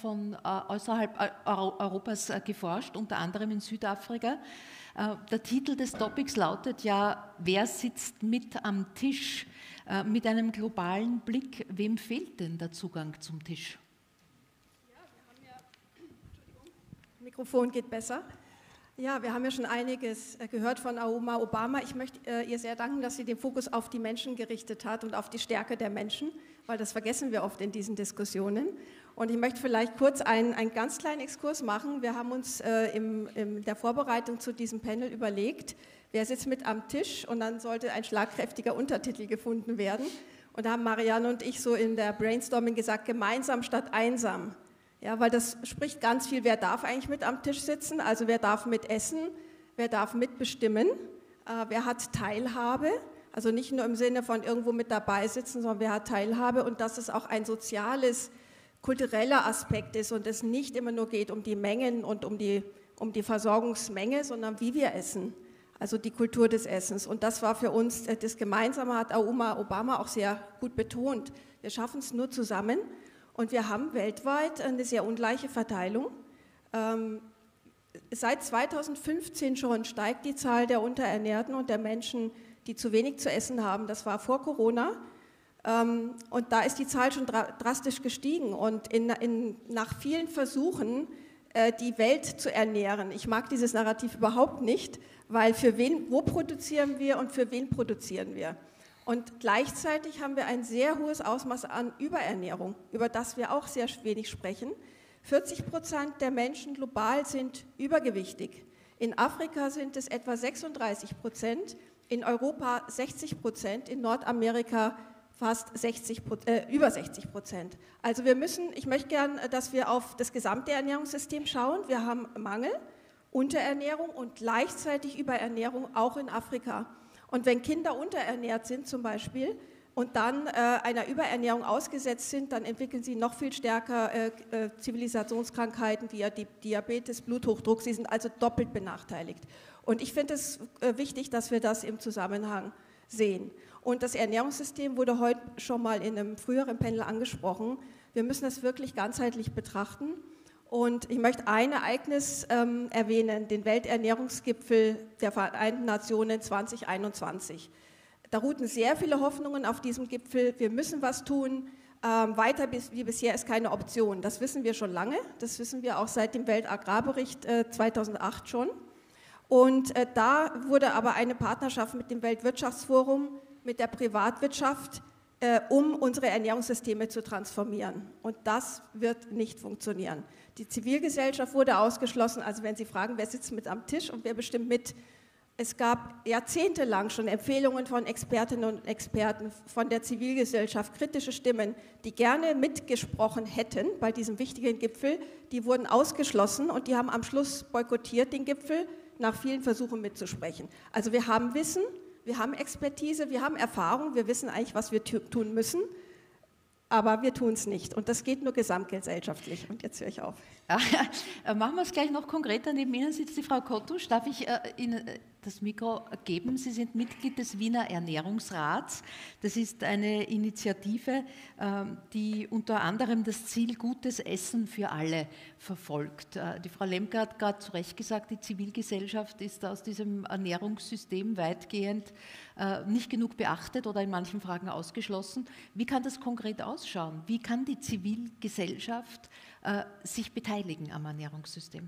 Europas geforscht, unter anderem in Südafrika. Der Titel des Topics lautet ja, wer sitzt mit am Tisch? Mit einem globalen Blick, wem fehlt denn der Zugang zum Tisch? Ja, wir haben ja, Mikrofon geht besser. Ja, wir haben ja schon einiges gehört von Auma Obama. Ich möchte ihr sehr danken, dass sie den Fokus auf die Menschen gerichtet hat und auf die Stärke der Menschen, weil das vergessen wir oft in diesen Diskussionen. Und ich möchte vielleicht kurz einen ganz kleinen Exkurs machen. Wir haben uns in der Vorbereitung zu diesem Panel überlegt, wer sitzt mit am Tisch, und dann sollte ein schlagkräftiger Untertitel gefunden werden. Und da haben Marianne und ich so in der Brainstorming gesagt, gemeinsam statt einsam. Ja, weil das spricht ganz viel, wer darf eigentlich mit am Tisch sitzen, also wer darf mitessen, wer darf mitbestimmen, wer hat Teilhabe, also nicht nur im Sinne von irgendwo mit dabei sitzen, sondern wer hat Teilhabe und dass es auch ein soziales, kultureller Aspekt ist und es nicht immer nur geht um die Mengen und um die Versorgungsmenge, sondern wie wir essen, also die Kultur des Essens. Und das war für uns das Gemeinsame, hat Auma Obama auch sehr gut betont. Wir schaffen es nur zusammen und wir haben weltweit eine sehr ungleiche Verteilung. Seit 2015 schon steigt die Zahl der Unterernährten und der Menschen, die zu wenig zu essen haben. Das war vor Corona. Und da ist die Zahl schon drastisch gestiegen. Und nach vielen Versuchen, die Welt zu ernähren, ich mag dieses Narrativ überhaupt nicht, weil wo produzieren wir und für wen produzieren wir? Und gleichzeitig haben wir ein sehr hohes Ausmaß an Überernährung, über das wir auch sehr wenig sprechen. 40% der Menschen global sind übergewichtig. In Afrika sind es etwa 36%, in Europa 60%, in Nordamerika fast über 60%. Also ich möchte gern, dass wir auf das gesamte Ernährungssystem schauen. Wir haben Mangel, Unterernährung und gleichzeitig Überernährung auch in Afrika. Und wenn Kinder unterernährt sind zum Beispiel und dann einer Überernährung ausgesetzt sind, dann entwickeln sie noch viel stärker Zivilisationskrankheiten wie Diabetes, Bluthochdruck. Sie sind also doppelt benachteiligt. Und ich finde es wichtig, dass wir das im Zusammenhang sehen. Und das Ernährungssystem wurde heute schon mal in einem früheren Panel angesprochen. Wir müssen das wirklich ganzheitlich betrachten. Und ich möchte ein Ereignis erwähnen, den Welternährungsgipfel der Vereinten Nationen 2021. Da ruhten sehr viele Hoffnungen auf diesem Gipfel. Wir müssen was tun. Weiter wie bisher ist keine Option. Das wissen wir schon lange. Das wissen wir auch seit dem Weltagrarbericht 2008 schon. Und da wurde aber eine Partnerschaft mit dem Weltwirtschaftsforum, mit der Privatwirtschaft, um unsere Ernährungssysteme zu transformieren. Und das wird nicht funktionieren. Die Zivilgesellschaft wurde ausgeschlossen. Also wenn Sie fragen, wer sitzt mit am Tisch und wer bestimmt mit, es gab jahrzehntelang schon Empfehlungen von Expertinnen und Experten, von der Zivilgesellschaft, kritische Stimmen, die gerne mitgesprochen hätten bei diesem wichtigen Gipfel, die wurden ausgeschlossen und die haben am Schluss boykottiert den Gipfel, nach vielen Versuchen mitzusprechen. Also wir haben Wissen, wir haben Expertise, wir haben Erfahrung, wir wissen eigentlich, was wir tun müssen, aber wir tun es nicht. Und das geht nur gesamtgesellschaftlich. Und jetzt höre ich auf. Machen wir es gleich noch konkreter. Neben Ihnen sitzt die Frau Kottusch. Darf ich Ihnen das Mikro geben? Sie sind Mitglied des Wiener Ernährungsrats. Das ist eine Initiative, die unter anderem das Ziel gutes Essen für alle verfolgt. Die Frau Lemke hat gerade zu Recht gesagt, die Zivilgesellschaft ist aus diesem Ernährungssystem weitgehend nicht genug beachtet oder in manchen Fragen ausgeschlossen. Wie kann das konkret ausschauen? Wie kann die Zivilgesellschaft sich beteiligen am Ernährungssystem?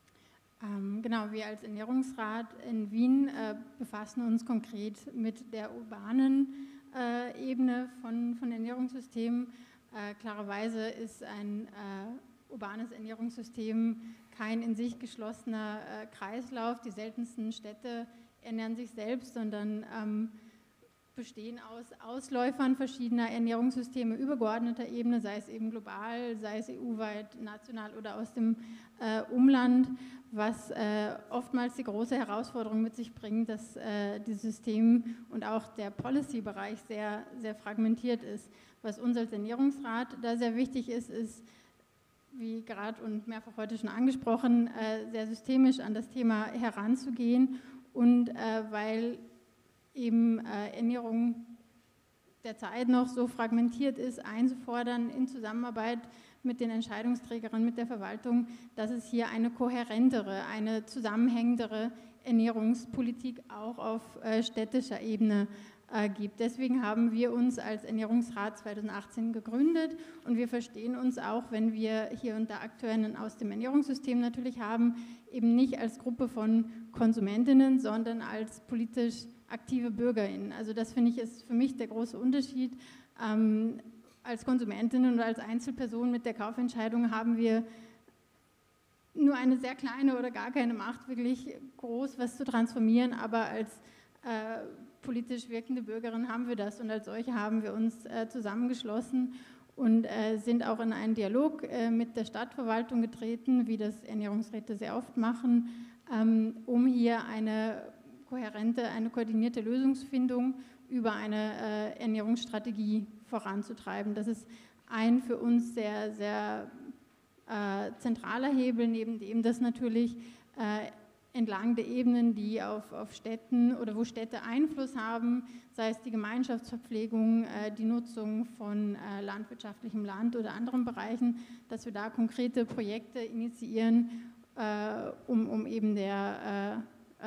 Genau, wir als Ernährungsrat in Wien befassen uns konkret mit der urbanen Ebene von Ernährungssystemen. Klarerweise ist ein urbanes Ernährungssystem kein in sich geschlossener Kreislauf. Die seltensten Städte ernähren sich selbst, sondern bestehen aus Ausläufern verschiedener Ernährungssysteme übergeordneter Ebene, sei es eben global, sei es EU-weit, national oder aus dem Umland, was oftmals die große Herausforderung mit sich bringt, dass das System und auch der Policy-Bereich sehr, sehr fragmentiert ist. Was uns als Ernährungsrat da sehr wichtig ist, wie gerade und mehrfach heute schon angesprochen, sehr systemisch an das Thema heranzugehen und weil eben Ernährung derzeit noch so fragmentiert ist, einzufordern in Zusammenarbeit mit den Entscheidungsträgern, mit der Verwaltung, dass es hier eine kohärentere, eine zusammenhängendere Ernährungspolitik auch auf städtischer Ebene gibt. Deswegen haben wir uns als Ernährungsrat 2018 gegründet und wir verstehen uns auch, wenn wir hier und da Akteurinnen aus dem Ernährungssystem natürlich haben, eben nicht als Gruppe von Konsumentinnen, sondern als politisch aktive BürgerInnen. Also das finde ich ist für mich der große Unterschied. Als Konsumentinnen und als Einzelperson mit der Kaufentscheidung haben wir nur eine sehr kleine oder gar keine Macht, wirklich groß was zu transformieren, aber als politisch wirkende Bürgerin haben wir das und als solche haben wir uns zusammengeschlossen und sind auch in einen Dialog mit der Stadtverwaltung getreten, wie das Ernährungsräte sehr oft machen, um hier eine eine koordinierte Lösungsfindung über eine Ernährungsstrategie voranzutreiben. Das ist ein für uns sehr, sehr zentraler Hebel, neben dem das natürlich entlang der Ebenen, die auf Städten oder wo Städte Einfluss haben, sei es die Gemeinschaftsverpflegung, die Nutzung von landwirtschaftlichem Land oder anderen Bereichen, dass wir da konkrete Projekte initiieren, um eben der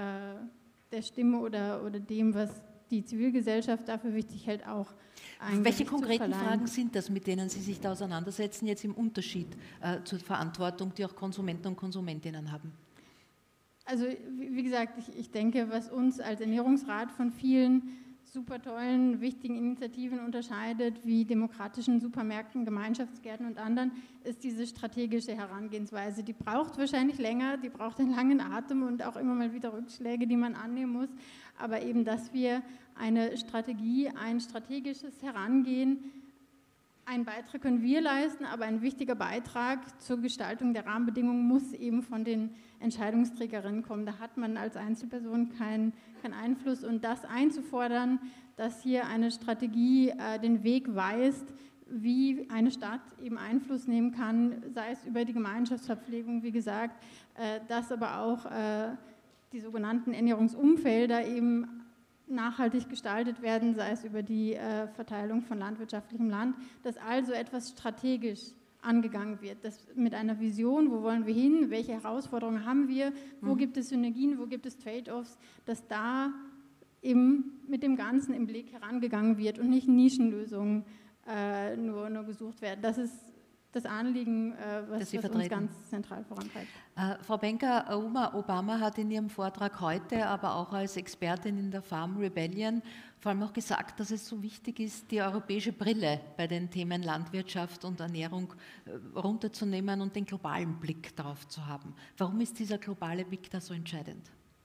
Stimme oder dem, was die Zivilgesellschaft dafür wichtig hält, auch ein Welche konkreten Fragen sind das, mit denen Sie sich da auseinandersetzen, jetzt im Unterschied zur Verantwortung, die auch Konsumenten und Konsumentinnen haben? Also wie gesagt, ich denke, was uns als Ernährungsrat von vielen super tollen, wichtigen Initiativen unterscheidet, wie demokratischen Supermärkten, Gemeinschaftsgärten und anderen, ist diese strategische Herangehensweise. Die braucht wahrscheinlich länger, die braucht einen langen Atem und auch immer mal wieder Rückschläge, die man annehmen muss. Aber eben, dass wir eine Strategie, ein strategisches Herangehen, einen Beitrag können wir leisten, aber ein wichtiger Beitrag zur Gestaltung der Rahmenbedingungen muss eben von den Entscheidungsträgerinnen kommen. Da hat man als Einzelperson keinen Einfluss. Und das einzufordern, dass hier eine Strategie den Weg weist, wie eine Stadt eben Einfluss nehmen kann, sei es über die Gemeinschaftsverpflegung, wie gesagt, dass aber auch die sogenannten Ernährungsumfelder eben nachhaltig gestaltet werden, sei es über die Verteilung von landwirtschaftlichem Land, dass also etwas strategisch angegangen wird, dass mit einer Vision, wo wollen wir hin, welche Herausforderungen haben wir, wo gibt es Synergien, wo gibt es Trade-offs, dass da eben mit dem Ganzen im Blick herangegangen wird und nicht Nischenlösungen nur gesucht werden. Das ist das Anliegen, was uns ganz zentral vorantreibt. Frau Benker, Aouma Obama hat in ihrem Vortrag heute, aber auch als Expertin in der Farm Rebellion vor allem auch gesagt, dass es so wichtig ist, die europäische Brille bei den Themen Landwirtschaft und Ernährung runterzunehmen und den globalen Blick darauf zu haben. Warum ist dieser globale Blick da so entscheidend?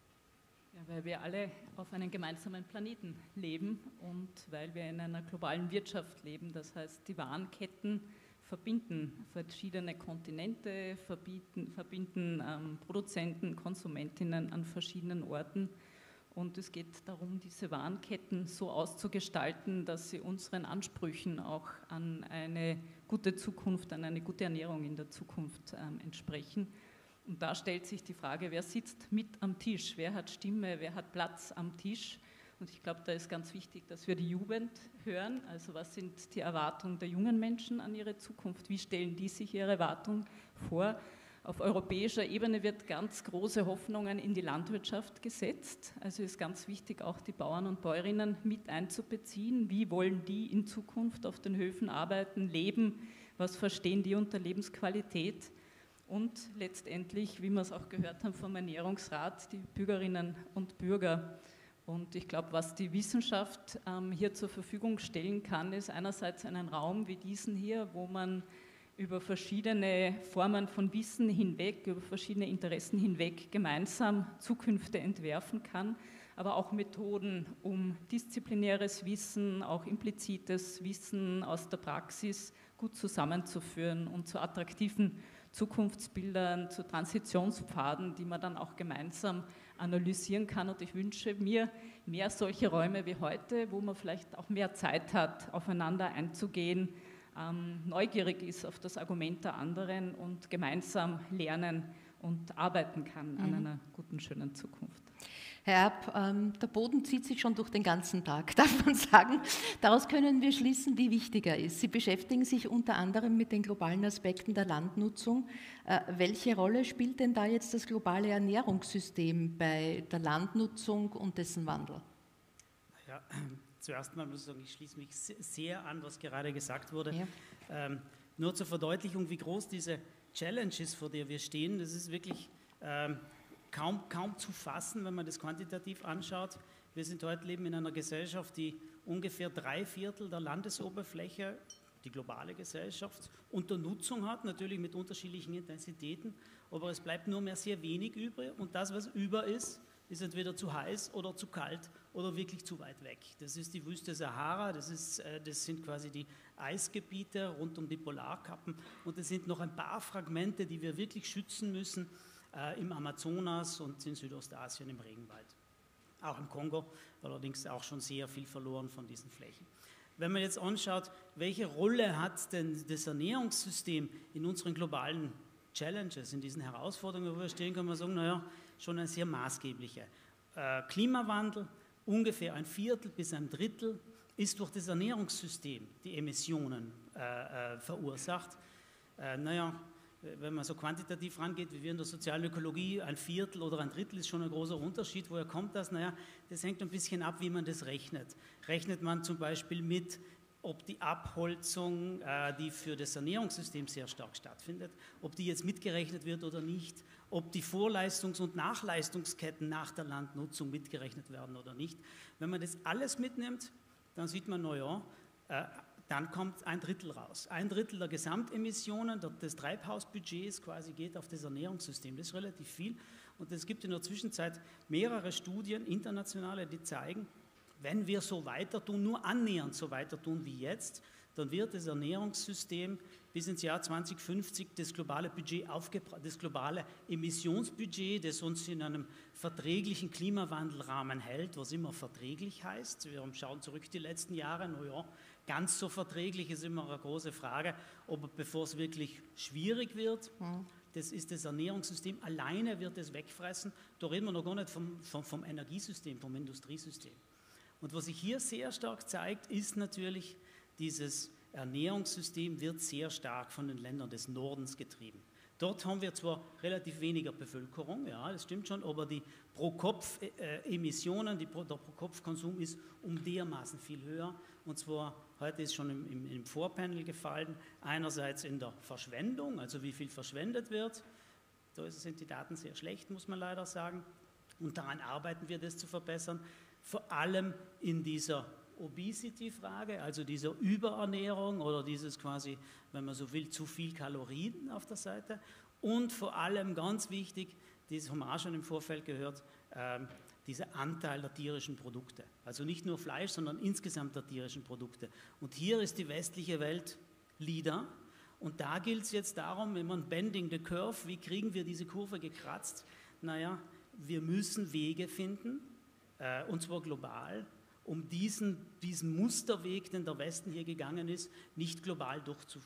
Ja, weil wir alle auf einem gemeinsamen Planeten leben und weil wir in einer globalen Wirtschaft leben. Das heißt, die Warenketten verbinden verschiedene Kontinente, verbinden Produzenten, Konsumentinnen an verschiedenen Orten. Und es geht darum, diese Warenketten so auszugestalten, dass sie unseren Ansprüchen auch an eine gute Zukunft, an eine gute Ernährung in der Zukunft entsprechen. Und da stellt sich die Frage, wer sitzt mit am Tisch, wer hat Stimme, wer hat Platz am Tisch. Und ich glaube, da ist ganz wichtig, dass wir die Jugend hören. Also was sind die Erwartungen der jungen Menschen an ihre Zukunft? Wie stellen die sich ihre Erwartungen vor? Auf europäischer Ebene wird ganz große Hoffnungen in die Landwirtschaft gesetzt. Also ist ganz wichtig, auch die Bauern und Bäuerinnen mit einzubeziehen. Wie wollen die in Zukunft auf den Höfen arbeiten, leben? Was verstehen die unter Lebensqualität? Und letztendlich, wie wir es auch gehört haben vom Ernährungsrat, die Bürgerinnen und Bürger. Und ich glaube, was die Wissenschaft hier zur Verfügung stellen kann, ist einerseits einen Raum wie diesen hier, wo man über verschiedene Formen von Wissen hinweg, über verschiedene Interessen hinweg gemeinsam Zukünfte entwerfen kann, aber auch Methoden, um disziplinäres Wissen, auch implizites Wissen aus der Praxis gut zusammenzuführen und zu attraktiven Zukunftsbildern, zu Transitionspfaden, die man dann auch gemeinsam analysieren kann. Und ich wünsche mir mehr solche Räume wie heute, wo man vielleicht auch mehr Zeit hat, aufeinander einzugehen, neugierig ist auf das Argument der anderen und gemeinsam lernen und arbeiten kann an einer guten, schönen Zukunft. Herr Erb, der Boden zieht sich schon durch den ganzen Tag, darf man sagen. Daraus können wir schließen, wie wichtig er ist. Sie beschäftigen sich unter anderem mit den globalen Aspekten der Landnutzung. Welche Rolle spielt denn da jetzt das globale Ernährungssystem bei der Landnutzung und dessen Wandel? Ja, zuerst mal muss ich sagen, ich schließe mich sehr an, was gerade gesagt wurde. Ja. Nur zur Verdeutlichung, wie groß diese Challenge ist, vor der wir stehen. Das ist wirklich kaum zu fassen, wenn man das quantitativ anschaut. Wir sind heute leben in einer Gesellschaft, die ungefähr 3/4 der Landesoberfläche, die globale Gesellschaft, unter Nutzung hat, natürlich mit unterschiedlichen Intensitäten, aber es bleibt nur mehr sehr wenig übrig und das, was über ist entweder zu heiß oder zu kalt oder wirklich zu weit weg. Das ist die Wüste Sahara, das sind quasi die Eisgebiete rund um die Polarkappen und es sind noch ein paar Fragmente, die wir wirklich schützen müssen im Amazonas und in Südostasien im Regenwald. auch im Kongo, allerdings auch schon sehr viel verloren von diesen Flächen. Wenn man jetzt anschaut, welche Rolle hat denn das Ernährungssystem in unseren globalen Challenges, in diesen Herausforderungen, wo wir stehen, kann man sagen, naja, schon eine sehr maßgebliche. Klimawandel, ungefähr 1/4 bis 1/3 ist durch das Ernährungssystem die Emissionen verursacht. Naja, wenn man so quantitativ rangeht, wie wir in der sozialen Ökologie, 1/4 oder 1/3 ist schon ein großer Unterschied. Woher kommt das? Naja, das hängt ein bisschen ab, wie man das rechnet. Rechnet man zum Beispiel mit, ob die Abholzung, die für das Ernährungssystem sehr stark stattfindet, ob die jetzt mitgerechnet wird oder nicht, ob die Vorleistungs- und Nachleistungsketten nach der Landnutzung mitgerechnet werden oder nicht. Wenn man das alles mitnimmt, dann sieht man, naja, dann kommt 1/3 raus. 1/3 der Gesamtemissionen des Treibhausbudgets quasi geht auf das Ernährungssystem. Das ist relativ viel. Und es gibt in der Zwischenzeit mehrere Studien, internationale, die zeigen, wenn wir so weiter tun, nur annähernd so weiter tun wie jetzt, dann wird das Ernährungssystem bis ins Jahr 2050 das globale Budget das globale Emissionsbudget, das uns in einem verträglichen Klimawandelrahmen hält, was immer verträglich heißt. Wir schauen zurück die letzten Jahre, naja, ganz so verträglich ist immer eine große Frage, ob bevor es wirklich schwierig wird, das ist das Ernährungssystem, alleine wird es wegfressen. Da reden wir noch gar nicht vom Energiesystem, vom Industriesystem. Und was sich hier sehr stark zeigt, ist natürlich, dieses Ernährungssystem wird sehr stark von den Ländern des Nordens getrieben. Dort haben wir zwar relativ weniger Bevölkerung, ja, das stimmt schon, aber die Pro-Kopf-Emissionen, der Pro-Kopf-Konsum ist dermaßen viel höher. Und zwar, heute ist schon im Vorpanel gefallen, einerseits in der Verschwendung, also wie viel verschwendet wird. Da sind die Daten sehr schlecht, muss man leider sagen. Und daran arbeiten wir, das zu verbessern. Vor allem in dieser Obesity-Frage, also dieser Überernährung oder dieses quasi, wenn man so will, zu viel Kalorien auf der Seite. Und vor allem ganz wichtig, das haben wir auch schon im Vorfeld gehört, dieser Anteil der tierischen Produkte. Also nicht nur Fleisch, sondern insgesamt der tierischen Produkte. Und hier ist die westliche Welt Leader. Und da gilt es jetzt darum, wenn man Bending the Curve, wie kriegen wir diese Kurve gekratzt? Naja, wir müssen Wege finden, und zwar global, um diesen Musterweg, den der Westen hier gegangen ist, nicht global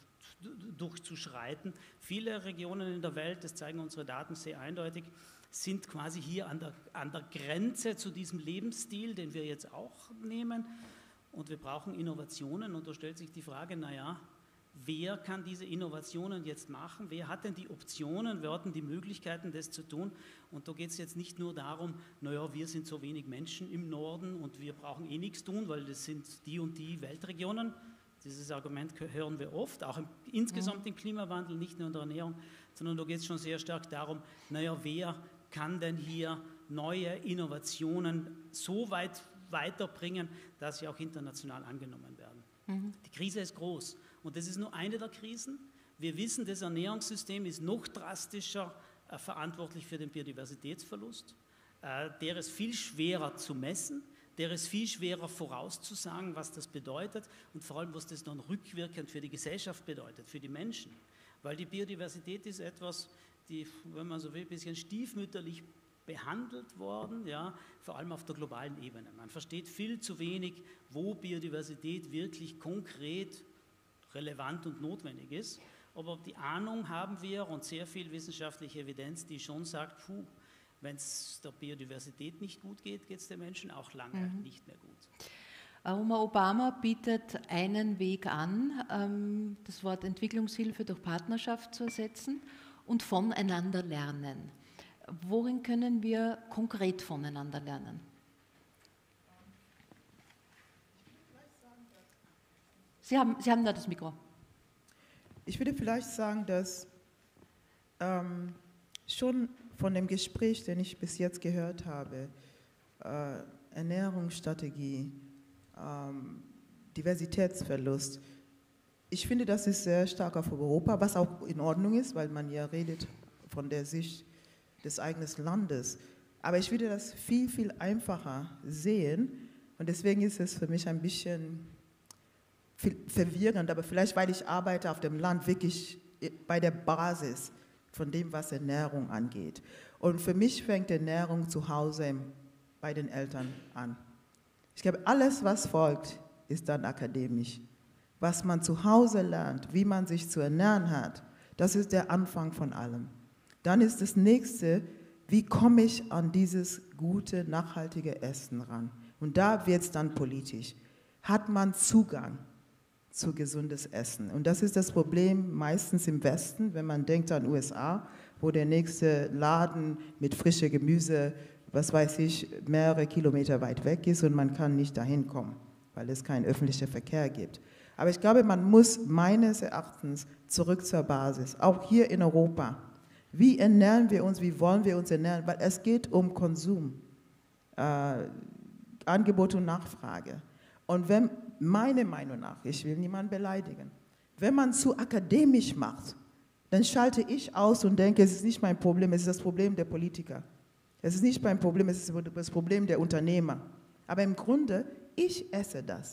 durchzuschreiten. Viele Regionen in der Welt, das zeigen unsere Daten sehr eindeutig, sind quasi hier an der Grenze zu diesem Lebensstil, den wir jetzt auch nehmen. Und wir brauchen Innovationen. Und da stellt sich die Frage, naja, wer kann diese Innovationen jetzt machen? Wer hat denn die Optionen, wer hat denn die Möglichkeiten, das zu tun? Und da geht es jetzt nicht nur darum, naja, wir sind so wenig Menschen im Norden und wir brauchen eh nichts tun, weil das sind die und die Weltregionen. Dieses Argument hören wir oft, auch insgesamt im Klimawandel, nicht nur in der Ernährung, sondern da geht es schon sehr stark darum, naja, wer kann denn hier neue Innovationen so weit weiterbringen, dass sie auch international angenommen werden. Die Krise ist groß. Und das ist nur eine der Krisen. Wir wissen, das Ernährungssystem ist noch drastischer verantwortlich für den Biodiversitätsverlust. Der ist viel schwerer zu messen, der ist viel schwerer vorauszusagen, was das bedeutet und vor allem, was das dann rückwirkend für die Gesellschaft bedeutet, für die Menschen. Weil die Biodiversität ist etwas, die, wenn man so will, ein bisschen stiefmütterlich behandelt worden, ja, vor allem auf der globalen Ebene. Man versteht viel zu wenig, wo Biodiversität wirklich konkret relevant und notwendig ist. Aber die Ahnung haben wir und sehr viel wissenschaftliche Evidenz, die schon sagt, wenn es der Biodiversität nicht gut geht, geht es den Menschen auch lange nicht mehr gut. Auma Obama bietet einen Weg an, das Wort Entwicklungshilfe durch Partnerschaft zu ersetzen und voneinander lernen. Worin können wir konkret voneinander lernen? Sie haben da das Mikro. Ich würde vielleicht sagen, dass schon von dem Gespräch, den ich bis jetzt gehört habe, Ernährungsstrategie, Diversitätsverlust, ich finde, das ist sehr stark auf Europa, was auch in Ordnung ist, weil man ja redet von der Sicht des eigenen Landes. Aber ich würde das viel, viel einfacher sehen und deswegen ist es für mich ein bisschen verwirrend, aber vielleicht, weil ich arbeite auf dem Land wirklich bei der Basis von dem, was Ernährung angeht. Und für mich fängt Ernährung zu Hause bei den Eltern an. Ich glaube, alles, was folgt, ist dann akademisch. Was man zu Hause lernt, wie man sich zu ernähren hat, das ist der Anfang von allem. Dann ist das Nächste, wie komme ich an dieses gute, nachhaltige Essen ran? Und da wird es dann politisch. Hat man Zugang zu gesundes Essen? Und das ist das Problem meistens im Westen, wenn man denkt an USA, wo der nächste Laden mit frischem Gemüse, was weiß ich, mehrere Kilometer weit weg ist und man kann nicht dahin kommen, weil es keinen öffentlichen Verkehr gibt. Aber ich glaube, man muss meines Erachtens zurück zur Basis, auch hier in Europa. Wie ernähren wir uns, wie wollen wir uns ernähren? Weil es geht um Konsum, Angebot und Nachfrage. Und wenn, meiner Meinung nach, ich will niemanden beleidigen, wenn man zu akademisch macht, dann schalte ich aus und denke, es ist nicht mein Problem, es ist das Problem der Politiker. Es ist nicht mein Problem, es ist das Problem der Unternehmer. Aber im Grunde, ich esse das.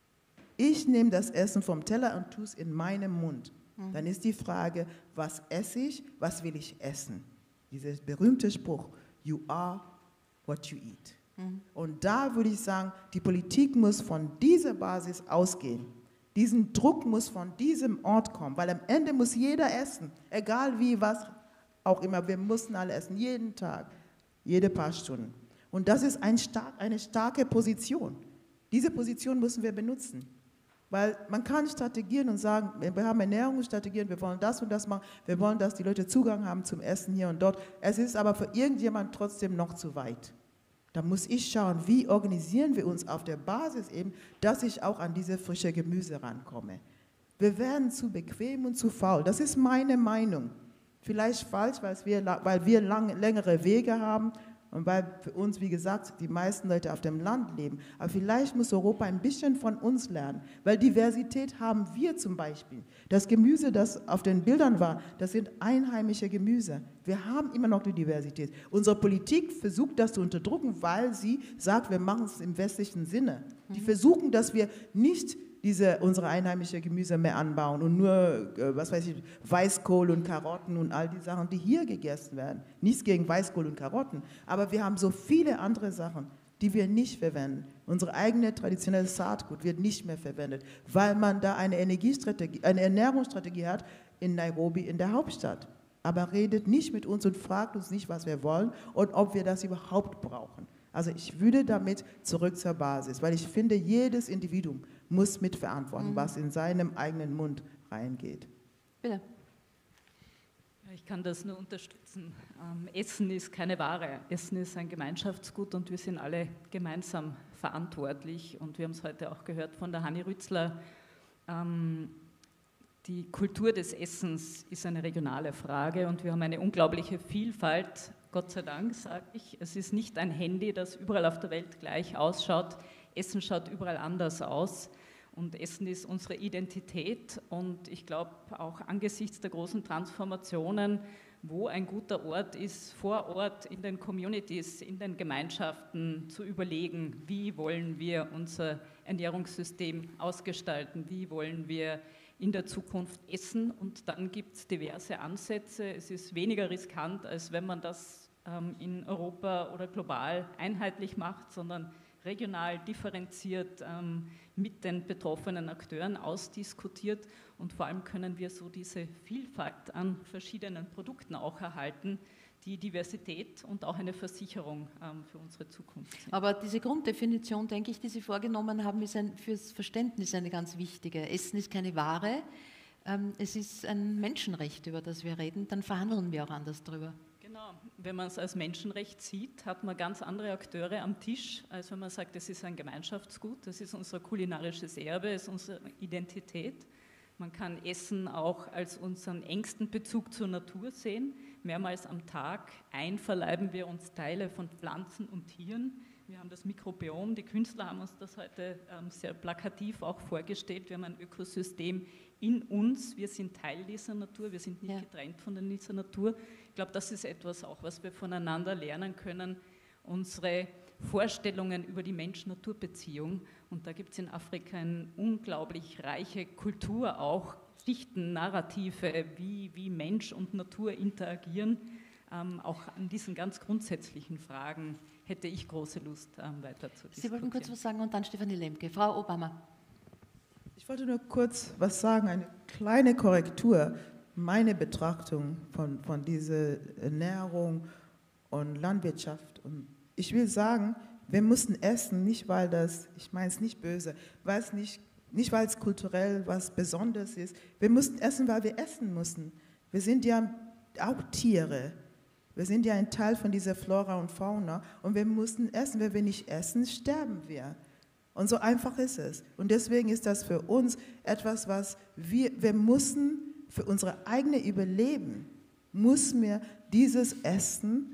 Ich nehme das Essen vom Teller und tue es in meinem Mund. Dann ist die Frage, was esse ich, was will ich essen? Dieser berühmte Spruch, you are what you eat. Und da würde ich sagen, die Politik muss von dieser Basis ausgehen. Diesen Druck muss von diesem Ort kommen, weil am Ende muss jeder essen, egal wie, was auch immer. Wir müssen alle essen, jeden Tag, jede paar Stunden. Und das ist eine starke Position. Diese Position müssen wir benutzen. Weil man kann strategieren und sagen, wir haben Ernährungsstrategien, wir wollen das und das machen, wir wollen, dass die Leute Zugang haben zum Essen hier und dort. Es ist aber für irgendjemand trotzdem noch zu weit. Da muss ich schauen, wie organisieren wir uns auf der Basis eben, dass ich auch an diese frische Gemüse rankomme. Wir werden zu bequem und zu faul. Das ist meine Meinung. Vielleicht falsch, weil wir längere Wege haben und weil für uns, wie gesagt, die meisten Leute auf dem Land leben. Aber vielleicht muss Europa ein bisschen von uns lernen, weil Diversität haben wir zum Beispiel. Das Gemüse, das auf den Bildern war, das sind einheimische Gemüse. Wir haben immer noch die Diversität. Unsere Politik versucht das zu unterdrücken, weil sie sagt, wir machen es im westlichen Sinne. Die versuchen, dass wir nicht unsere einheimische Gemüse mehr anbauen und nur, was weiß ich, Weißkohl und Karotten und all die Sachen, die hier gegessen werden. Nichts gegen Weißkohl und Karotten, aber wir haben so viele andere Sachen, die wir nicht verwenden. Unsere eigene traditionelle Saatgut wird nicht mehr verwendet, weil man da eine Ernährungsstrategie hat in Nairobi, in der Hauptstadt. Aber redet nicht mit uns und fragt uns nicht, was wir wollen und ob wir das überhaupt brauchen. Also ich würde damit zurück zur Basis, weil ich finde, jedes Individuum muss mitverantworten, was in seinem eigenen Mund reingeht. Bitte. Ich kann das nur unterstützen. Essen ist keine Ware. Essen ist ein Gemeinschaftsgut und wir sind alle gemeinsam verantwortlich. Und wir haben es heute auch gehört von der Hanni Rützler. Die Kultur des Essens ist eine regionale Frage und wir haben eine unglaubliche Vielfalt. Gott sei Dank, sage ich. Es ist nicht ein Handy, das überall auf der Welt gleich ausschaut. Essen schaut überall anders aus. Und Essen ist unsere Identität und ich glaube auch angesichts der großen Transformationen, wo ein guter Ort ist, vor Ort in den Communities, in den Gemeinschaften zu überlegen, wie wollen wir unser Ernährungssystem ausgestalten, wie wollen wir in der Zukunft essen und dann gibt es diverse Ansätze. Es ist weniger riskant, als wenn man das in Europa oder global einheitlich macht, sondern regional differenziert mit den betroffenen Akteuren ausdiskutiert und vor allem können wir so diese Vielfalt an verschiedenen Produkten auch erhalten, die Diversität und auch eine Versicherung für unsere Zukunft sind. Aber diese Grunddefinition, denke ich, die Sie vorgenommen haben, ist fürs Verständnis eine ganz wichtige. Essen ist keine Ware, es ist ein Menschenrecht, über das wir reden, dann verhandeln wir auch anders drüber. Genau, wenn man es als Menschenrecht sieht, hat man ganz andere Akteure am Tisch, als wenn man sagt, das ist ein Gemeinschaftsgut, das ist unser kulinarisches Erbe, das ist unsere Identität. Man kann Essen auch als unseren engsten Bezug zur Natur sehen. Mehrmals am Tag einverleiben wir uns Teile von Pflanzen und Tieren. Wir haben das Mikrobiom, die Künstler haben uns das heute sehr plakativ auch vorgestellt. Wir haben ein Ökosystem in uns, wir sind Teil dieser Natur, wir sind nicht getrennt von dieser Natur. Ich glaube, das ist etwas auch, was wir voneinander lernen können, unsere Vorstellungen über die Mensch-Natur-Beziehung. Und da gibt es in Afrika eine unglaublich reiche Kultur auch, Geschichten, Narrative, wie Mensch und Natur interagieren. auch an diesen ganz grundsätzlichen Fragen hätte ich große Lust, weiter zu diskutieren. Sie wollten kurz was sagen und dann Stefanie Lemke. Frau Obama. Ich wollte nur kurz was sagen, eine kleine Korrektur. Meine Betrachtung von dieser Ernährung und Landwirtschaft. Und ich will sagen, wir mussten essen, nicht weil das, ich meine es nicht böse, weil es nicht weil es kulturell was Besonderes ist. Wir mussten essen, weil wir essen mussten. Wir sind ja auch Tiere. Wir sind ja ein Teil von dieser Flora und Fauna und wir mussten essen. Wenn wir nicht essen, sterben wir. Und so einfach ist es. Und deswegen ist das für uns etwas, was wir mussten, für unser eigenes Überleben, müssen wir dieses Essen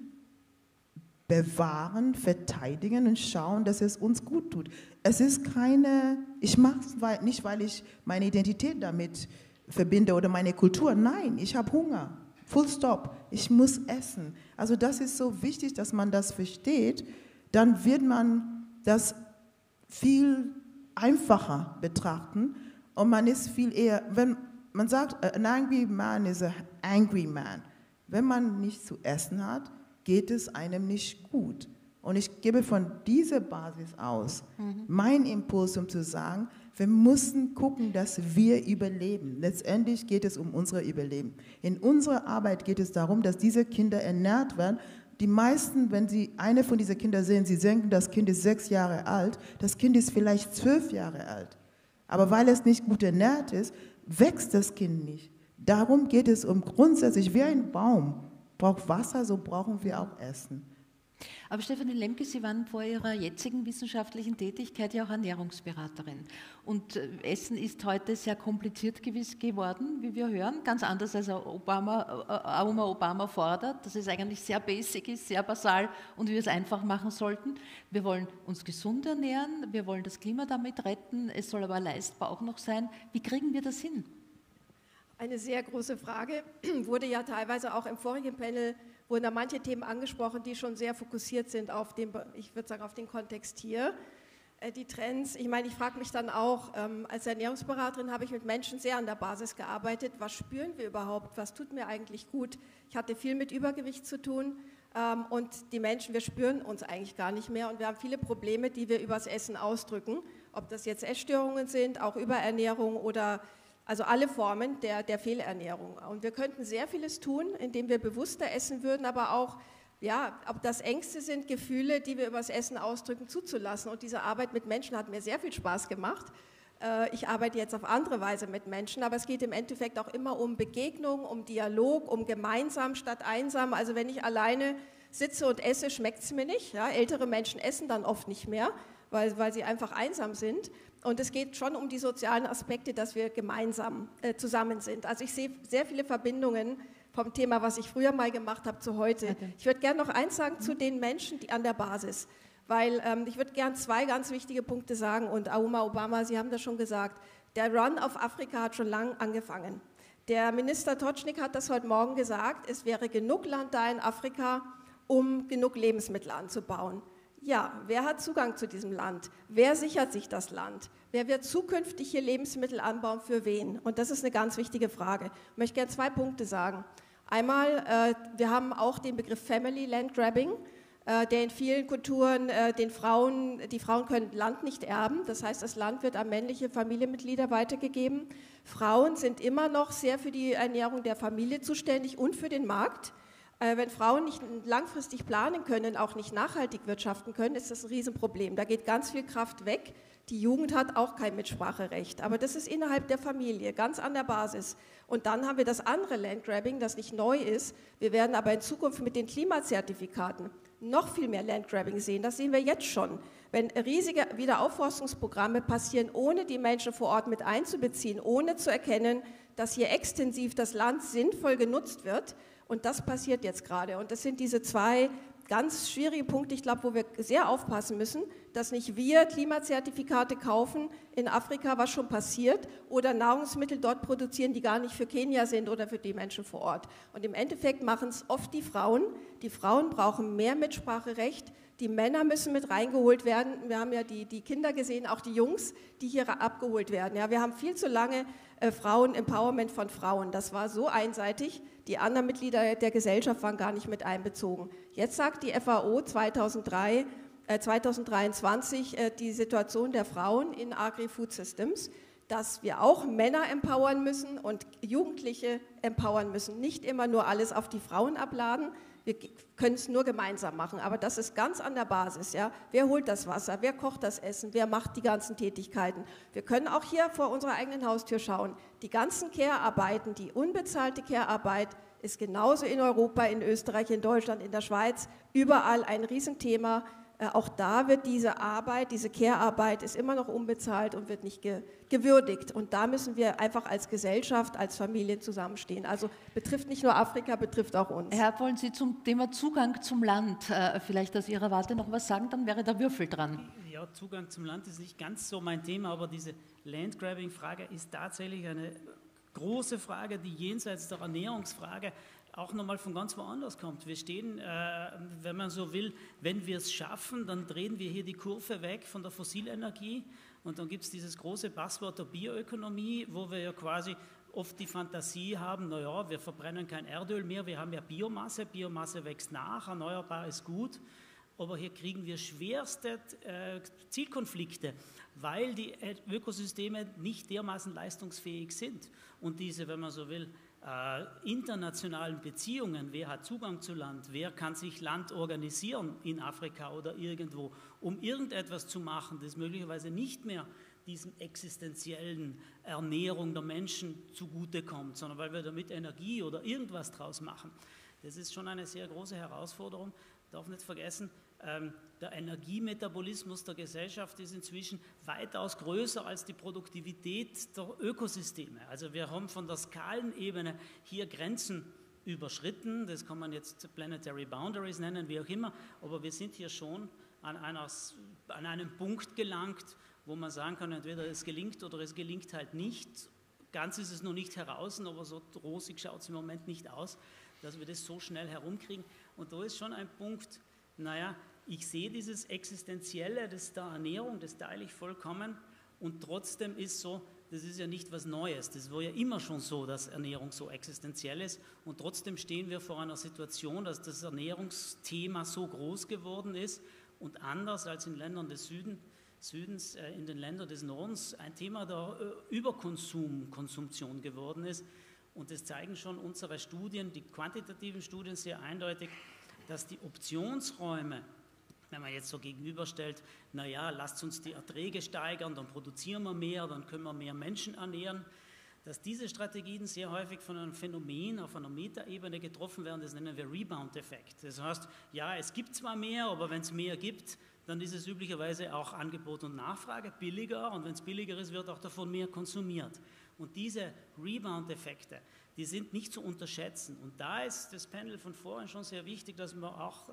bewahren, verteidigen und schauen, dass es uns gut tut. Es ist keine, ich mache es nicht, weil ich meine Identität damit verbinde oder meine Kultur. Nein, ich habe Hunger. Full stop. Ich muss essen. Also das ist so wichtig, dass man das versteht. Dann wird man das viel einfacher betrachten und man ist viel eher, wenn man sagt, an angry man is an angry man. Wenn man nichts zu essen hat, geht es einem nicht gut. Und ich gebe von dieser Basis aus meinen Impuls, um zu sagen, wir müssen gucken, dass wir überleben. Letztendlich geht es um unser Überleben. In unserer Arbeit geht es darum, dass diese Kinder ernährt werden. Die meisten, wenn Sie eine von diesen Kindern sehen, Sie denken, das Kind ist 6 Jahre alt, das Kind ist vielleicht 12 Jahre alt. Aber weil es nicht gut ernährt ist, wächst das Kind nicht. Darum geht es um grundsätzlich, wie ein Baum braucht Wasser, so brauchen wir auch Essen. Aber Stefanie Lemke, Sie waren vor Ihrer jetzigen wissenschaftlichen Tätigkeit ja auch Ernährungsberaterin. Und Essen ist heute sehr kompliziert geworden, wie wir hören, ganz anders als Oma Obama fordert, dass es eigentlich sehr basic ist, sehr basal und wir es einfach machen sollten. Wir wollen uns gesund ernähren, wir wollen das Klima damit retten, es soll aber leistbar auch noch sein. Wie kriegen wir das hin? Eine sehr große Frage, wurde ja teilweise auch im vorigen Panel, wurden da manche Themen angesprochen, die schon sehr fokussiert sind auf den, ich würde sagen, auf den Kontext hier. Die Trends, ich meine, ich frage mich dann auch, als Ernährungsberaterin habe ich mit Menschen sehr an der Basis gearbeitet. Was spüren wir überhaupt? Was tut mir eigentlich gut? Ich hatte viel mit Übergewicht zu tun und die Menschen, wir spüren uns eigentlich gar nicht mehr und wir haben viele Probleme, die wir übers Essen ausdrücken. Ob das jetzt Essstörungen sind, auch Überernährung oder also alle Formen der Fehlernährung. Und wir könnten sehr vieles tun, indem wir bewusster essen würden, aber auch, ja, ob das Ängste sind, Gefühle, die wir übers Essen ausdrücken, zuzulassen. Und diese Arbeit mit Menschen hat mir sehr viel Spaß gemacht. Ich arbeite jetzt auf andere Weise mit Menschen, aber es geht im Endeffekt auch immer um Begegnung, um Dialog, um gemeinsam statt einsam. Also wenn ich alleine sitze und esse, schmeckt es mir nicht. Ja? Ältere Menschen essen dann oft nicht mehr, weil sie einfach einsam sind. Und es geht schon um die sozialen Aspekte, dass wir gemeinsam zusammen sind. Also ich sehe sehr viele Verbindungen vom Thema, was ich früher mal gemacht habe, zu heute. Ich würde gerne noch eins sagen zu den Menschen, die an der Basis, weil ich würde gerne 2 ganz wichtige Punkte sagen und Oma Obama, Sie haben das schon gesagt, der Run auf Afrika hat schon lange angefangen. Der Minister Tocznik hat das heute Morgen gesagt, es wäre genug Land da in Afrika, um genug Lebensmittel anzubauen. Ja, wer hat Zugang zu diesem Land? Wer sichert sich das Land? Wer wird zukünftig hier Lebensmittel anbauen, für wen? Und das ist eine ganz wichtige Frage. Ich möchte gerne 2 Punkte sagen. Einmal, wir haben auch den Begriff Family Land Grabbing, der in vielen Kulturen die Frauen können Land nicht erben. Das heißt, das Land wird an männliche Familienmitglieder weitergegeben. Frauen sind immer noch sehr für die Ernährung der Familie zuständig und für den Markt. Wenn Frauen nicht langfristig planen können, auch nicht nachhaltig wirtschaften können, ist das ein Riesenproblem. Da geht ganz viel Kraft weg. Die Jugend hat auch kein Mitspracherecht. Aber das ist innerhalb der Familie, ganz an der Basis. Und dann haben wir das andere Landgrabbing, das nicht neu ist. Wir werden aber in Zukunft mit den Klimazertifikaten noch viel mehr Landgrabbing sehen. Das sehen wir jetzt schon. Wenn riesige Wiederaufforstungsprogramme passieren, ohne die Menschen vor Ort mit einzubeziehen, ohne zu erkennen, dass hier extensiv das Land sinnvoll genutzt wird. Und das passiert jetzt gerade. Und das sind diese 2 ganz schwierige Punkte, ich glaube, wo wir sehr aufpassen müssen, dass nicht wir Klimazertifikate kaufen in Afrika, was schon passiert, oder Nahrungsmittel dort produzieren, die gar nicht für Kenia sind oder für die Menschen vor Ort. Und im Endeffekt machen es oft die Frauen. Die Frauen brauchen mehr Mitspracherecht. Die Männer müssen mit reingeholt werden. Wir haben ja die Kinder gesehen, auch die Jungs, die hier abgeholt werden. Ja, wir haben viel zu lange Frauen-Empowerment von Frauen. Das war so einseitig, die anderen Mitglieder der Gesellschaft waren gar nicht mit einbezogen. Jetzt sagt die FAO 2023 die Situation der Frauen in Agri-Food Systems, dass wir auch Männer empowern müssen und Jugendliche empowern müssen. Nicht immer nur alles auf die Frauen abladen, wir können es nur gemeinsam machen, aber das ist ganz an der Basis. Ja? Wer holt das Wasser, wer kocht das Essen, wer macht die ganzen Tätigkeiten. Wir können auch hier vor unserer eigenen Haustür schauen. Die ganzen Care-Arbeiten, die unbezahlte Care-Arbeit ist genauso in Europa, in Österreich, in Deutschland, in der Schweiz, überall ein Riesenthema. Auch da wird diese Arbeit, diese Care-Arbeit ist immer noch unbezahlt und wird nicht gewürdigt. Und da müssen wir einfach als Gesellschaft, als Familien zusammenstehen. Also betrifft nicht nur Afrika, betrifft auch uns. Herr, wollen Sie zum Thema Zugang zum Land vielleicht aus Ihrer Warte noch was sagen? Dann wäre der Würfel dran. Ja, Zugang zum Land ist nicht ganz so mein Thema, aber diese Landgrabbing-Frage ist tatsächlich eine große Frage, die jenseits der Ernährungsfrage auch nochmal von ganz woanders kommt. Wir stehen, wenn man so will, wenn wir es schaffen, dann drehen wir hier die Kurve weg von der Fossilenergie und dann gibt es dieses große Passwort der Bioökonomie, wo wir ja quasi oft die Fantasie haben, naja, wir verbrennen kein Erdöl mehr, wir haben ja Biomasse, Biomasse wächst nach, erneuerbar ist gut, aber hier kriegen wir schwerste Zielkonflikte, weil die Ökosysteme nicht dermaßen leistungsfähig sind und diese, wenn man so will, internationalen Beziehungen, wer hat Zugang zu Land, wer kann sich Land organisieren in Afrika oder irgendwo, um irgendetwas zu machen, das möglicherweise nicht mehr diesem existenziellen Ernährung der Menschen zugutekommt, sondern weil wir damit Energie oder irgendwas draus machen. Das ist schon eine sehr große Herausforderung. Ich darf nicht vergessen, der Energiemetabolismus der Gesellschaft ist inzwischen weitaus größer als die Produktivität der Ökosysteme. Also wir haben von der Skalenebene hier Grenzen überschritten, das kann man jetzt Planetary Boundaries nennen, wie auch immer, aber wir sind hier schon an einem Punkt gelangt, wo man sagen kann, entweder es gelingt oder es gelingt halt nicht. Ganz ist es noch nicht heraus, aber so rosig schaut es im Moment nicht aus, dass wir das so schnell herumkriegen. Und da ist schon ein Punkt, naja, ich sehe dieses Existenzielle der Ernährung, das teile ich vollkommen und trotzdem ist so, das ist ja nicht was Neues, das war ja immer schon so, dass Ernährung so existenziell ist und trotzdem stehen wir vor einer Situation, dass das Ernährungsthema so groß geworden ist und anders als in Ländern des Südens, in den Ländern des Nordens ein Thema der Konsumption geworden ist und das zeigen schon unsere Studien, die quantitativen Studien sehr eindeutig, dass die Optionsräume, wenn man jetzt so gegenüberstellt, naja, lasst uns die Erträge steigern, dann produzieren wir mehr, dann können wir mehr Menschen ernähren, dass diese Strategien sehr häufig von einem Phänomen auf einer Metaebene getroffen werden, das nennen wir Rebound-Effekt. Das heißt, ja, es gibt zwar mehr, aber wenn es mehr gibt, dann ist es üblicherweise auch Angebot und Nachfrage billiger und wenn es billiger ist, wird auch davon mehr konsumiert. Und diese Rebound-Effekte, die sind nicht zu unterschätzen. Und da ist das Panel von vorhin schon sehr wichtig, dass wir auch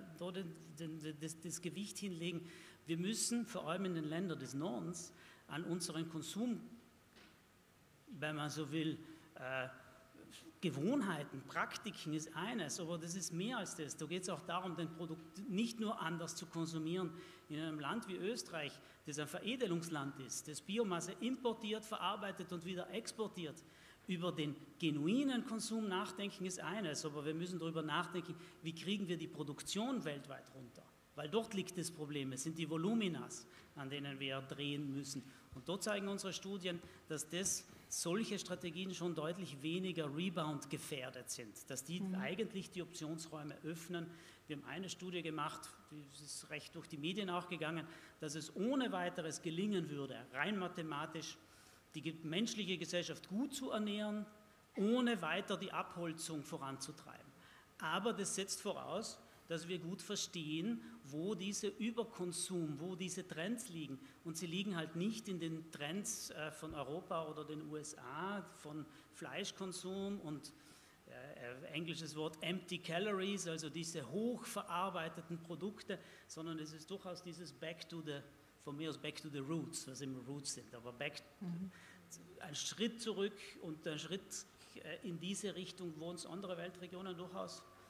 das Gewicht hinlegen. Wir müssen vor allem in den Ländern des Nordens an unseren Konsum, wenn man so will, Gewohnheiten, Praktiken ist eines, aber das ist mehr als das. Da geht es auch darum, den Produkt nicht nur anders zu konsumieren. In einem Land wie Österreich, das ein Veredelungsland ist, das Biomasse importiert, verarbeitet und wieder exportiert, über den genuinen Konsum nachdenken ist eines, aber wir müssen darüber nachdenken, wie kriegen wir die Produktion weltweit runter. Weil dort liegt das Problem, es sind die Voluminas, an denen wir drehen müssen. Und dort zeigen unsere Studien, dass solche Strategien schon deutlich weniger Rebound gefährdet sind, dass die eigentlich die Optionsräume öffnen. Wir haben eine Studie gemacht, die ist recht durch die Medien auch gegangen, dass es ohne weiteres gelingen würde, rein mathematisch, die menschliche Gesellschaft gut zu ernähren, ohne weiter die Abholzung voranzutreiben. Aber das setzt voraus, dass wir gut verstehen, wo dieser Überkonsum, wo diese Trends liegen. Und sie liegen halt nicht in den Trends von Europa oder den USA, von Fleischkonsum und englisches Wort Empty Calories, also diese hochverarbeiteten Produkte, sondern es ist durchaus dieses von mir aus Back to the Roots, was immer Roots sind, aber ein Schritt zurück und ein Schritt in diese Richtung, wo uns andere Weltregionen durchaus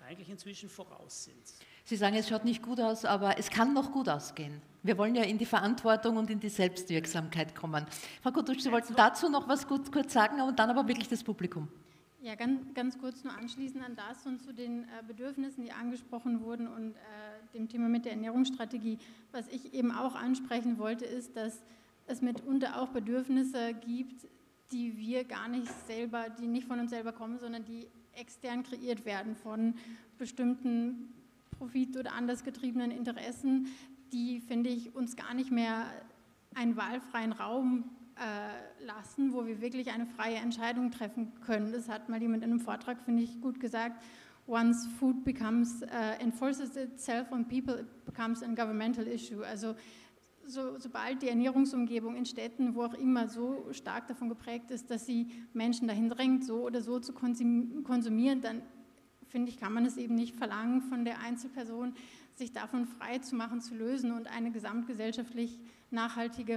eigentlich inzwischen voraus sind. Sie sagen, es schaut nicht gut aus, aber es kann noch gut ausgehen. Wir wollen ja in die Verantwortung und in die Selbstwirksamkeit kommen. Frau Kotusch, Sie wollten dazu noch was kurz sagen und dann aber wirklich das Publikum. Ja, ganz kurz nur anschließend an das und zu den Bedürfnissen, die angesprochen wurden und dem Thema mit der Ernährungsstrategie. Was ich eben auch ansprechen wollte, ist, dass es mitunter auch Bedürfnisse gibt, die wir gar nicht selber, die nicht von uns selber kommen, sondern die extern kreiert werden von bestimmten Profit- oder anders getriebenen Interessen, die, finde ich, uns gar nicht mehr einen wahlfreien Raum lassen, wo wir wirklich eine freie Entscheidung treffen können. Das hat mal jemand in einem Vortrag, finde ich, gut gesagt. Once food becomes, enforces itself on people, it becomes a governmental issue. Also sobald die Ernährungsumgebung in Städten, wo auch immer, so stark davon geprägt ist, dass sie Menschen dahin drängt, so oder so zu konsumieren, dann finde ich, kann man es eben nicht verlangen von der Einzelperson, sich davon frei zu machen, zu lösen und eine gesamtgesellschaftlich nachhaltige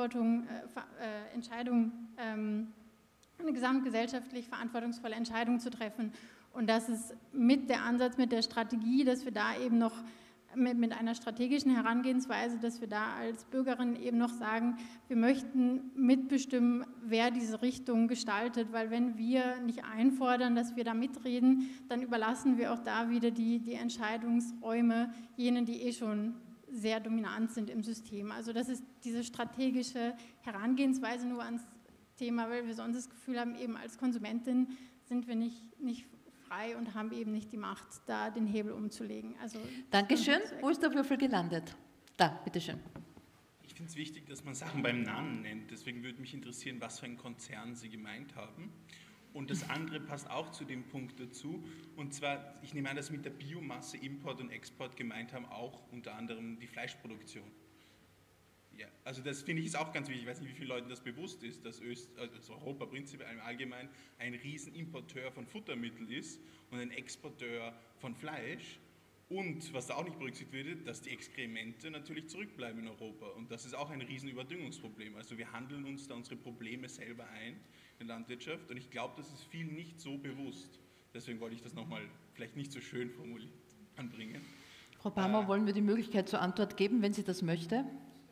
eine gesamtgesellschaftlich verantwortungsvolle Entscheidung zu treffen. Und das ist mit der Ansatz, mit der Strategie, dass wir da eben noch mit einer strategischen Herangehensweise, dass wir da als Bürgerinnen eben noch sagen, wir möchten mitbestimmen, wer diese Richtung gestaltet, weil wenn wir nicht einfordern, dass wir da mitreden, dann überlassen wir auch da wieder die Entscheidungsräume jenen, die schon sehr dominant sind im System. Also das ist diese strategische Herangehensweise nur ans Thema, weil wir sonst das Gefühl haben, eben als Konsumentin sind wir nicht frei und haben eben nicht die Macht, da den Hebel umzulegen. Also, Dankeschön. Wo ist der Würfel gelandet? Da, bitteschön. Ich finde es wichtig, dass man Sachen beim Namen nennt. Deswegen würde mich interessieren, was für einen Konzern Sie gemeint haben. Und das andere passt auch zu dem Punkt dazu. Und zwar, ich nehme an, dass mit der Biomasse Import und Export gemeint haben, auch unter anderem die Fleischproduktion. Ja, also das finde ich ist auch ganz wichtig. Ich weiß nicht, wie vielen Leuten das bewusst ist, dass Europa prinzipiell im Allgemeinen ein Riesenimporteur von Futtermitteln ist und ein Exporteur von Fleisch. Und was da auch nicht berücksichtigt wird, dass die Exkremente natürlich zurückbleiben in Europa. Und das ist auch ein Riesenüberdüngungsproblem. Also wir handeln uns da unsere Probleme selber ein in der Landwirtschaft. Und ich glaube, das ist vielen nicht so bewusst. Deswegen wollte ich das nochmal vielleicht nicht so schön formuliert anbringen. Frau Palmer, wollen wir die Möglichkeit zur Antwort geben, wenn sie das möchte?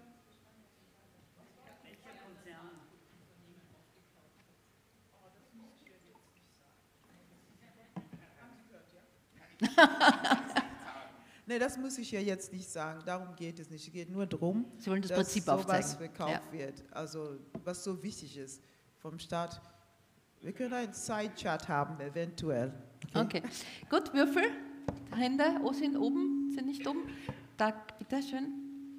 Nee, das muss ich ja jetzt nicht sagen, darum geht es nicht. Es geht nur darum, Sie wollen das dass Prinzip sowas aufzeigen. verkauft wird, also was so wichtig ist vom Staat. Wir können einen Side-Chat haben, eventuell. Okay, gut, Würfel, Hände, sind oben, sind nicht oben. Da, bitte schön.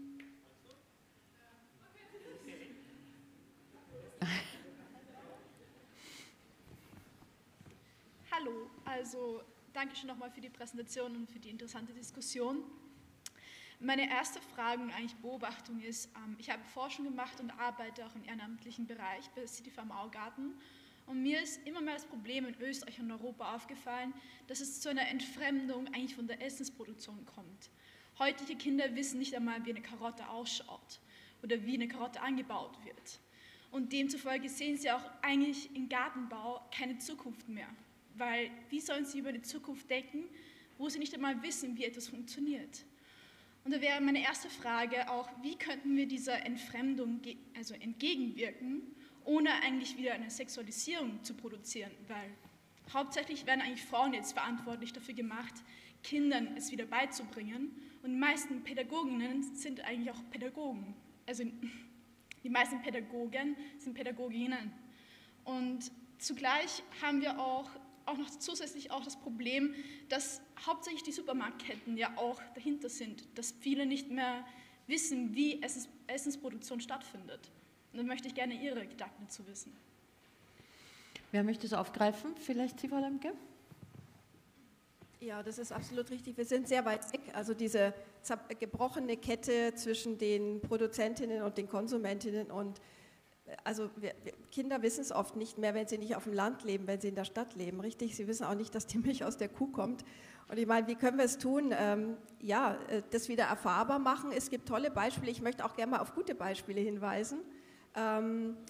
Hallo, also danke schön nochmal für die Präsentation und für die interessante Diskussion. Meine erste Frage und eigentlich Beobachtung ist, ich habe Forschung gemacht und arbeite auch im ehrenamtlichen Bereich bei City Farm Augarten. Und mir ist immer mehr das Problem in Österreich und Europa aufgefallen, dass es zu einer Entfremdung eigentlich von der Essensproduktion kommt. Heutige Kinder wissen nicht einmal, wie eine Karotte ausschaut oder wie eine Karotte angebaut wird. Und demzufolge sehen sie auch eigentlich im Gartenbau keine Zukunft mehr. Weil wie sollen sie über eine Zukunft denken, wo sie nicht einmal wissen, wie etwas funktioniert? Und da wäre meine erste Frage auch, wie könnten wir dieser Entfremdung entgegenwirken, ohne eigentlich wieder eine Sexualisierung zu produzieren? Weil hauptsächlich werden eigentlich Frauen jetzt verantwortlich dafür gemacht, Kindern es wieder beizubringen. Und die meisten Pädagoginnen sind eigentlich auch Pädagogen. Also die meisten Pädagogen sind Pädagoginnen. Und zugleich haben wir auch noch zusätzlich auch das Problem, dass hauptsächlich die Supermarktketten ja auch dahinter sind, dass viele nicht mehr wissen, wie Essensproduktion stattfindet. Und da möchte ich gerne Ihre Gedanken dazu wissen. Wer möchte es aufgreifen? Vielleicht Sie, Frau Lemke? Ja, das ist absolut richtig. Wir sind sehr weit weg. Also diese gebrochene Kette zwischen den Produzentinnen und den Konsumentinnen und also Kinder wissen es oft nicht mehr, wenn sie nicht auf dem Land leben, wenn sie in der Stadt leben, richtig? Sie wissen auch nicht, dass die Milch aus der Kuh kommt. Und ich meine, wie können wir es tun? Das wieder erfahrbar machen. Es gibt tolle Beispiele. Ich möchte auch gerne mal auf gute Beispiele hinweisen.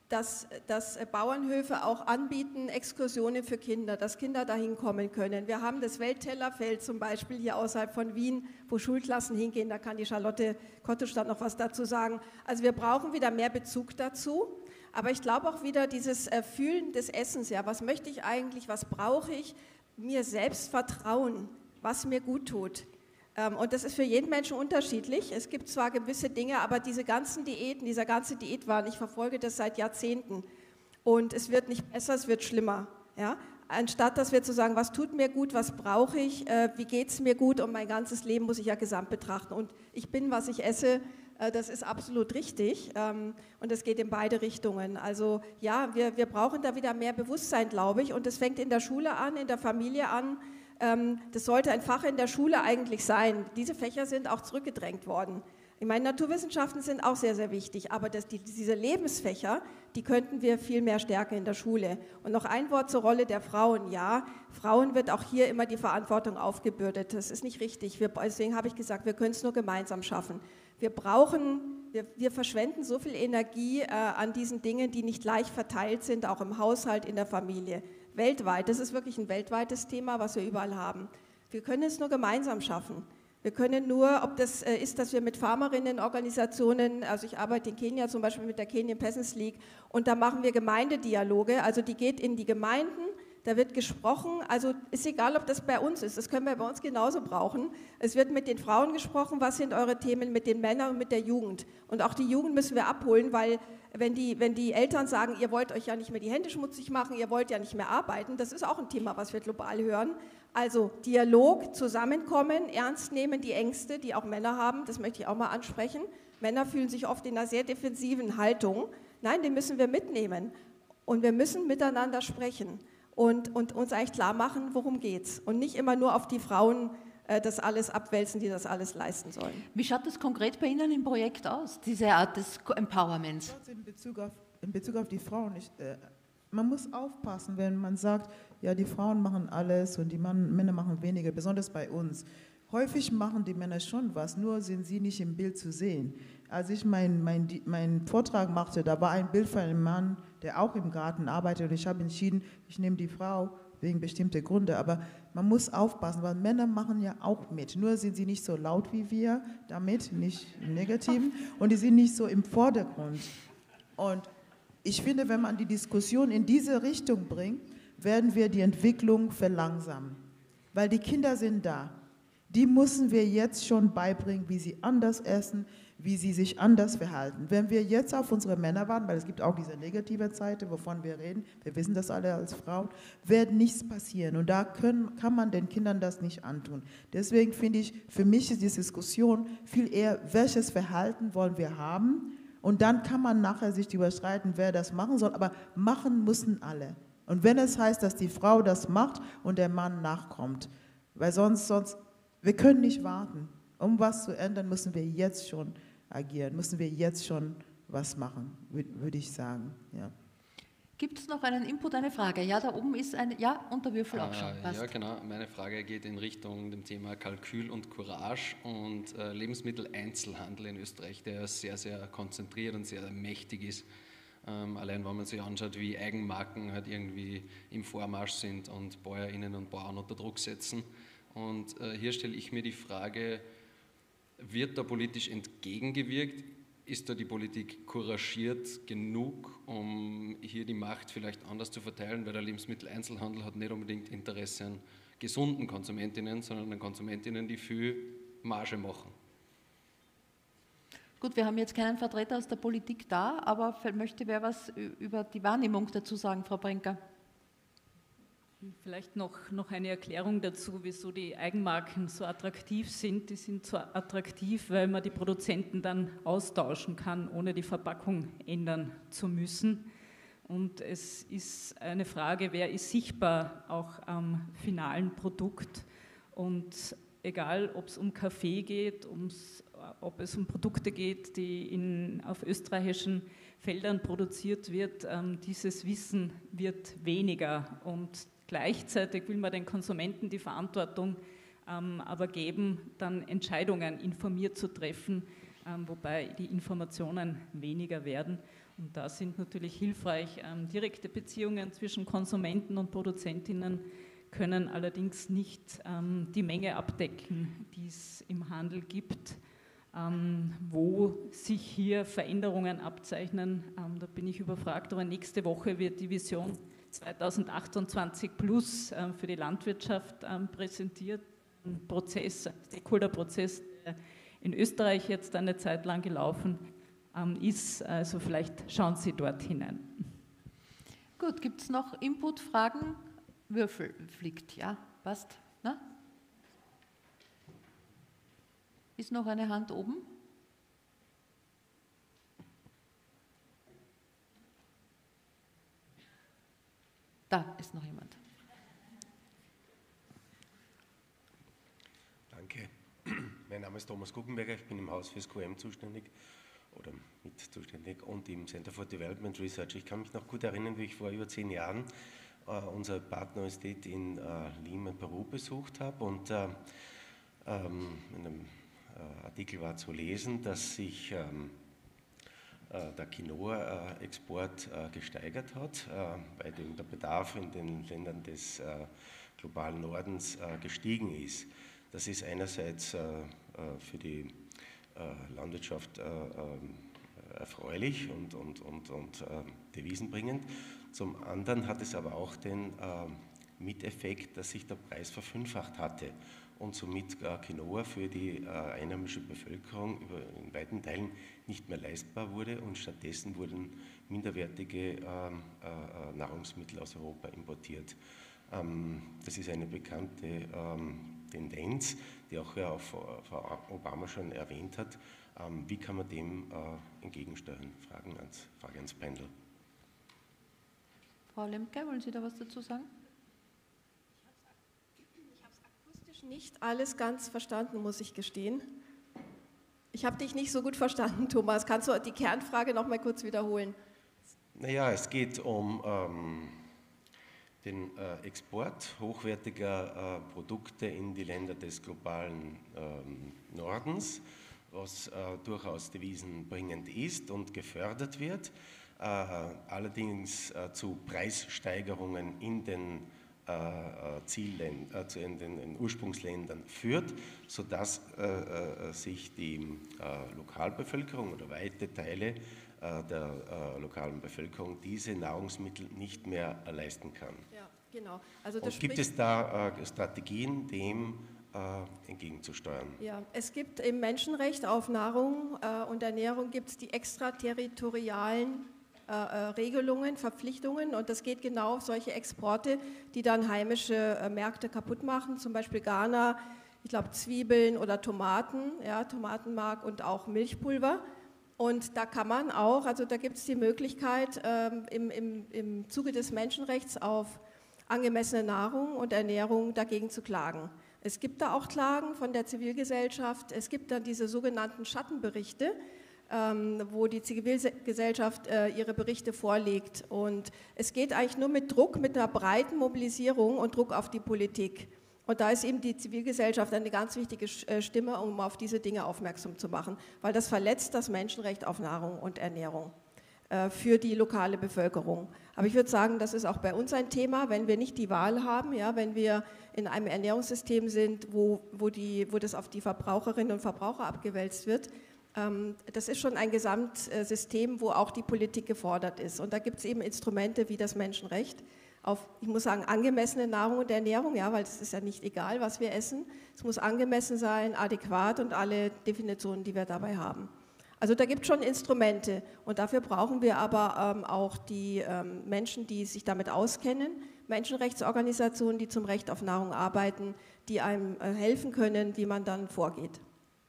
dass Bauernhöfe auch anbieten Exkursionen für Kinder, dass Kinder dahin kommen können. Wir haben das Welttellerfeld zum Beispiel hier außerhalb von Wien, wo Schulklassen hingehen, da kann die Charlotte Kottestadt noch was dazu sagen. Also wir brauchen wieder mehr Bezug dazu, aber ich glaube auch wieder dieses Fühlen des Essens, ja, was möchte ich eigentlich, was brauche ich, mir selbst vertrauen, was mir gut tut. Und das ist für jeden Menschen unterschiedlich. Es gibt zwar gewisse Dinge, aber diese ganzen Diäten, dieser ganze Diätwahn, ich verfolge das seit Jahrzehnten und es wird nicht besser, es wird schlimmer. Ja? Anstatt dass wir zu sagen, was tut mir gut, was brauche ich, wie geht es mir gut und mein ganzes Leben muss ich ja gesamt betrachten. Und ich bin, was ich esse, das ist absolut richtig und es geht in beide Richtungen. Also ja, wir brauchen da wieder mehr Bewusstsein, glaube ich, und das fängt in der Schule an, in der Familie an. Das sollte ein Fach in der Schule eigentlich sein. Diese Fächer sind auch zurückgedrängt worden. Ich meine, Naturwissenschaften sind auch sehr, sehr wichtig, aber diese Lebensfächer, die könnten wir viel mehr stärken in der Schule. Und noch ein Wort zur Rolle der Frauen. Ja, Frauen wird auch hier immer die Verantwortung aufgebürdet. Das ist nicht richtig. Deswegen habe ich gesagt, wir können es nur gemeinsam schaffen. Wir verschwenden so viel Energie an diesen Dingen, die nicht gleich verteilt sind, auch im Haushalt, in der Familie. Weltweit, das ist wirklich ein weltweites Thema, was wir überall haben. Wir können es nur gemeinsam schaffen. Wir können nur, ob das ist, dass wir mit Farmerinnenorganisationen, also ich arbeite in Kenia zum Beispiel mit der Kenyan Peasants League und da machen wir Gemeindedialoge, also die geht in die Gemeinden, da wird gesprochen, also ist egal, ob das bei uns ist, das können wir bei uns genauso brauchen. Es wird mit den Frauen gesprochen, was sind eure Themen, mit den Männern und mit der Jugend. Und auch die Jugend müssen wir abholen, weil wenn die Eltern sagen, ihr wollt euch ja nicht mehr die Hände schmutzig machen, ihr wollt ja nicht mehr arbeiten, das ist auch ein Thema, was wir global hören. Also Dialog, Zusammenkommen, ernst nehmen die Ängste, die auch Männer haben, das möchte ich auch mal ansprechen. Männer fühlen sich oft in einer sehr defensiven Haltung. Nein, den müssen wir mitnehmen und wir müssen miteinander sprechen. Und uns eigentlich klar machen, worum geht's. Und nicht immer nur auf die Frauen das alles abwälzen, die das alles leisten sollen. Wie schaut das konkret bei Ihnen im Projekt aus, diese Art des Empowerments? In Bezug auf die Frauen, man muss aufpassen, wenn man sagt, ja, die Frauen machen alles und die Männer machen weniger, besonders bei uns. Häufig machen die Männer schon was, nur sind sie nicht im Bild zu sehen. Als ich meinen Vortrag machte, da war ein Bild von einem Mann, der auch im Garten arbeitet und ich habe entschieden, ich nehme die Frau wegen bestimmter Gründe, aber man muss aufpassen, weil Männer machen ja auch mit, nur sind sie nicht so laut wie wir damit, nicht im Negativen und die sind nicht so im Vordergrund. Und ich finde, wenn man die Diskussion in diese Richtung bringt, werden wir die Entwicklung verlangsamen, weil die Kinder sind da. Die müssen wir jetzt schon beibringen, wie sie anders essen, wie sie sich anders verhalten. Wenn wir jetzt auf unsere Männer warten, weil es gibt auch diese negative Seite, wovon wir reden, wir wissen das alle als Frauen, wird nichts passieren. Und da kann man den Kindern das nicht antun. Deswegen finde ich, für mich ist die Diskussion viel eher, welches Verhalten wollen wir haben? Und dann kann man nachher sich überstreiten, wer das machen soll. Aber machen müssen alle. Und wenn es heißt, dass die Frau das macht und der Mann nachkommt, weil sonst wir können nicht warten. Um was zu ändern, müssen wir jetzt schon agieren, müssen wir jetzt schon was machen, würde ich sagen. Ja. Gibt es noch einen Input, eine Frage? Ja, da oben ist eine, ja, und der Würfel auch schon. Ja, genau. Meine Frage geht in Richtung dem Thema Kalkül und Courage und Lebensmitteleinzelhandel in Österreich, der sehr, sehr konzentriert und sehr mächtig ist. Allein wenn man sich anschaut, wie Eigenmarken halt irgendwie im Vormarsch sind und Bäuerinnen und Bauern unter Druck setzen. Und hier stelle ich mir die Frage, wird da politisch entgegengewirkt? Ist da die Politik couragiert genug, um hier die Macht vielleicht anders zu verteilen? Weil der Lebensmitteleinzelhandel hat nicht unbedingt Interesse an gesunden Konsumentinnen, sondern an Konsumentinnen, die viel Marge machen. Gut, wir haben jetzt keinen Vertreter aus der Politik da, aber möchte wer was über die Wahrnehmung dazu sagen, Frau Brinker? Vielleicht noch eine Erklärung dazu, wieso die Eigenmarken so attraktiv sind. Die sind so attraktiv, weil man die Produzenten dann austauschen kann, ohne die Verpackung ändern zu müssen. Und es ist eine Frage, wer ist sichtbar auch am finalen Produkt. Und egal, ob es um Kaffee geht, ob es um Produkte geht, die auf österreichischen Feldern produziert wird, dieses Wissen wird weniger. Und gleichzeitig will man den Konsumenten die Verantwortung aber geben, dann Entscheidungen informiert zu treffen, wobei die Informationen weniger werden. Und da sind natürlich hilfreich direkte Beziehungen zwischen Konsumenten und Produzentinnen, können allerdings nicht die Menge abdecken, die es im Handel gibt, wo sich hier Veränderungen abzeichnen. Da bin ich überfragt, aber nächste Woche wird die Vision 2028 plus für die Landwirtschaft präsentiert. Ein Prozess, ein Stakeholder-Prozess, der in Österreich jetzt eine Zeit lang gelaufen ist. Also vielleicht schauen Sie dort hinein. Gut, gibt es noch Input, Fragen? Würfel fliegt, ja, passt. Na? Ist noch eine Hand oben? Da ist noch jemand. Danke. Mein Name ist Thomas Guggenberger, ich bin im Haus fürs QM zuständig oder mit zuständig und im Center for Development Research. Ich kann mich noch gut erinnern, wie ich vor über 10 Jahren unsere Partneruniversität in Lima, Peru besucht habe und in einem Artikel war zu lesen, dass sich der Quinoa-Export gesteigert hat, bei dem der Bedarf in den Ländern des globalen Nordens gestiegen ist. Das ist einerseits für die Landwirtschaft erfreulich und devisenbringend. Zum anderen hat es aber auch den Miteffekt, dass sich der Preis verfünffacht hatte und somit Quinoa für die einheimische Bevölkerung in weiten Teilen nicht mehr leistbar wurde und stattdessen wurden minderwertige Nahrungsmittel aus Europa importiert. Das ist eine bekannte Tendenz, die auch Frau Obama schon erwähnt hat. Wie kann man dem entgegensteuern? Frage ans Panel. Frau Lemke, wollen Sie da was dazu sagen? Ich habe es akustisch nicht alles ganz verstanden, muss ich gestehen. Ich habe dich nicht so gut verstanden, Thomas. Kannst du die Kernfrage noch mal kurz wiederholen? Naja, es geht um den Export hochwertiger Produkte in die Länder des globalen Nordens, was durchaus devisenbringend ist und gefördert wird, allerdings zu Preissteigerungen in den in den Ursprungsländern führt, sodass sich die Lokalbevölkerung oder weite Teile der lokalen Bevölkerung diese Nahrungsmittel nicht mehr leisten kann. Ja, genau. Also und gibt es da Strategien, dem entgegenzusteuern? Ja, es gibt im Menschenrecht auf Nahrung und Ernährung gibt es die extraterritorialen Regelungen, Verpflichtungen und das geht genau auf solche Exporte, die dann heimische Märkte kaputt machen, zum Beispiel Ghana, ich glaube Zwiebeln oder Tomaten, ja, Tomatenmark und auch Milchpulver. Und da kann man auch, also da gibt es die Möglichkeit, im Zuge des Menschenrechts auf angemessene Nahrung und Ernährung dagegen zu klagen. Es gibt da auch Klagen von der Zivilgesellschaft, es gibt dann diese sogenannten Schattenberichte, wo die Zivilgesellschaft ihre Berichte vorlegt. Und es geht eigentlich nur mit Druck, mit einer breiten Mobilisierung und Druck auf die Politik. Und da ist eben die Zivilgesellschaft eine ganz wichtige Stimme, um auf diese Dinge aufmerksam zu machen, weil das verletzt das Menschenrecht auf Nahrung und Ernährung für die lokale Bevölkerung. Aber ich würde sagen, das ist auch bei uns ein Thema, wenn wir nicht die Wahl haben, ja, wenn wir in einem Ernährungssystem sind, wo das auf die Verbraucherinnen und Verbraucher abgewälzt wird. Das ist schon ein Gesamtsystem, wo auch die Politik gefordert ist. Und da gibt es eben Instrumente wie das Menschenrecht auf, ich muss sagen, angemessene Nahrung und Ernährung, ja, weil es ist ja nicht egal, was wir essen. Es muss angemessen sein, adäquat und alle Definitionen, die wir dabei haben. Also da gibt es schon Instrumente und dafür brauchen wir aber auch die Menschen, die sich damit auskennen, Menschenrechtsorganisationen, die zum Recht auf Nahrung arbeiten, die einem helfen können, wie man dann vorgeht.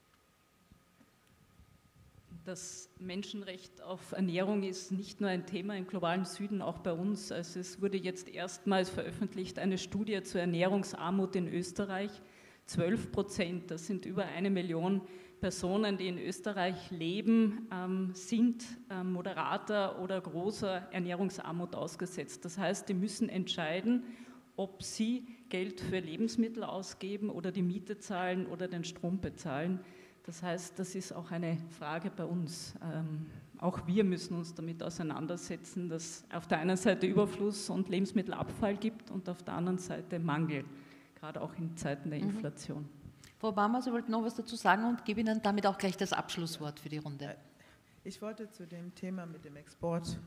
Das Menschenrecht auf Ernährung ist nicht nur ein Thema im globalen Süden, auch bei uns. Also es wurde jetzt erstmals veröffentlicht eine Studie zur Ernährungsarmut in Österreich. 12%, das sind über 1 Million Personen, die in Österreich leben, sind moderater oder großer Ernährungsarmut ausgesetzt. Das heißt, die müssen entscheiden, ob sie Geld für Lebensmittel ausgeben oder die Miete zahlen oder den Strom bezahlen. Das heißt, das ist auch eine Frage bei uns, auch wir müssen uns damit auseinandersetzen, dass es auf der einen Seite Überfluss und Lebensmittelabfall gibt und auf der anderen Seite Mangel, gerade auch in Zeiten der Inflation. Frau Obama, Sie wollten noch was dazu sagen und gebe Ihnen damit auch gleich das Abschlusswort für die Runde. Ich wollte zu dem Thema mit dem Export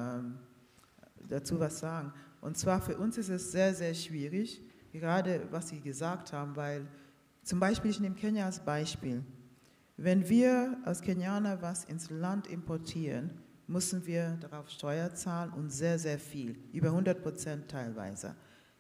dazu was sagen. Und zwar für uns ist es sehr, sehr schwierig, gerade was Sie gesagt haben, weil zum Beispiel, ich nehme Kenia als Beispiel. Wenn wir als Kenianer was ins Land importieren, müssen wir darauf Steuer zahlen und sehr, sehr viel, über 100% teilweise.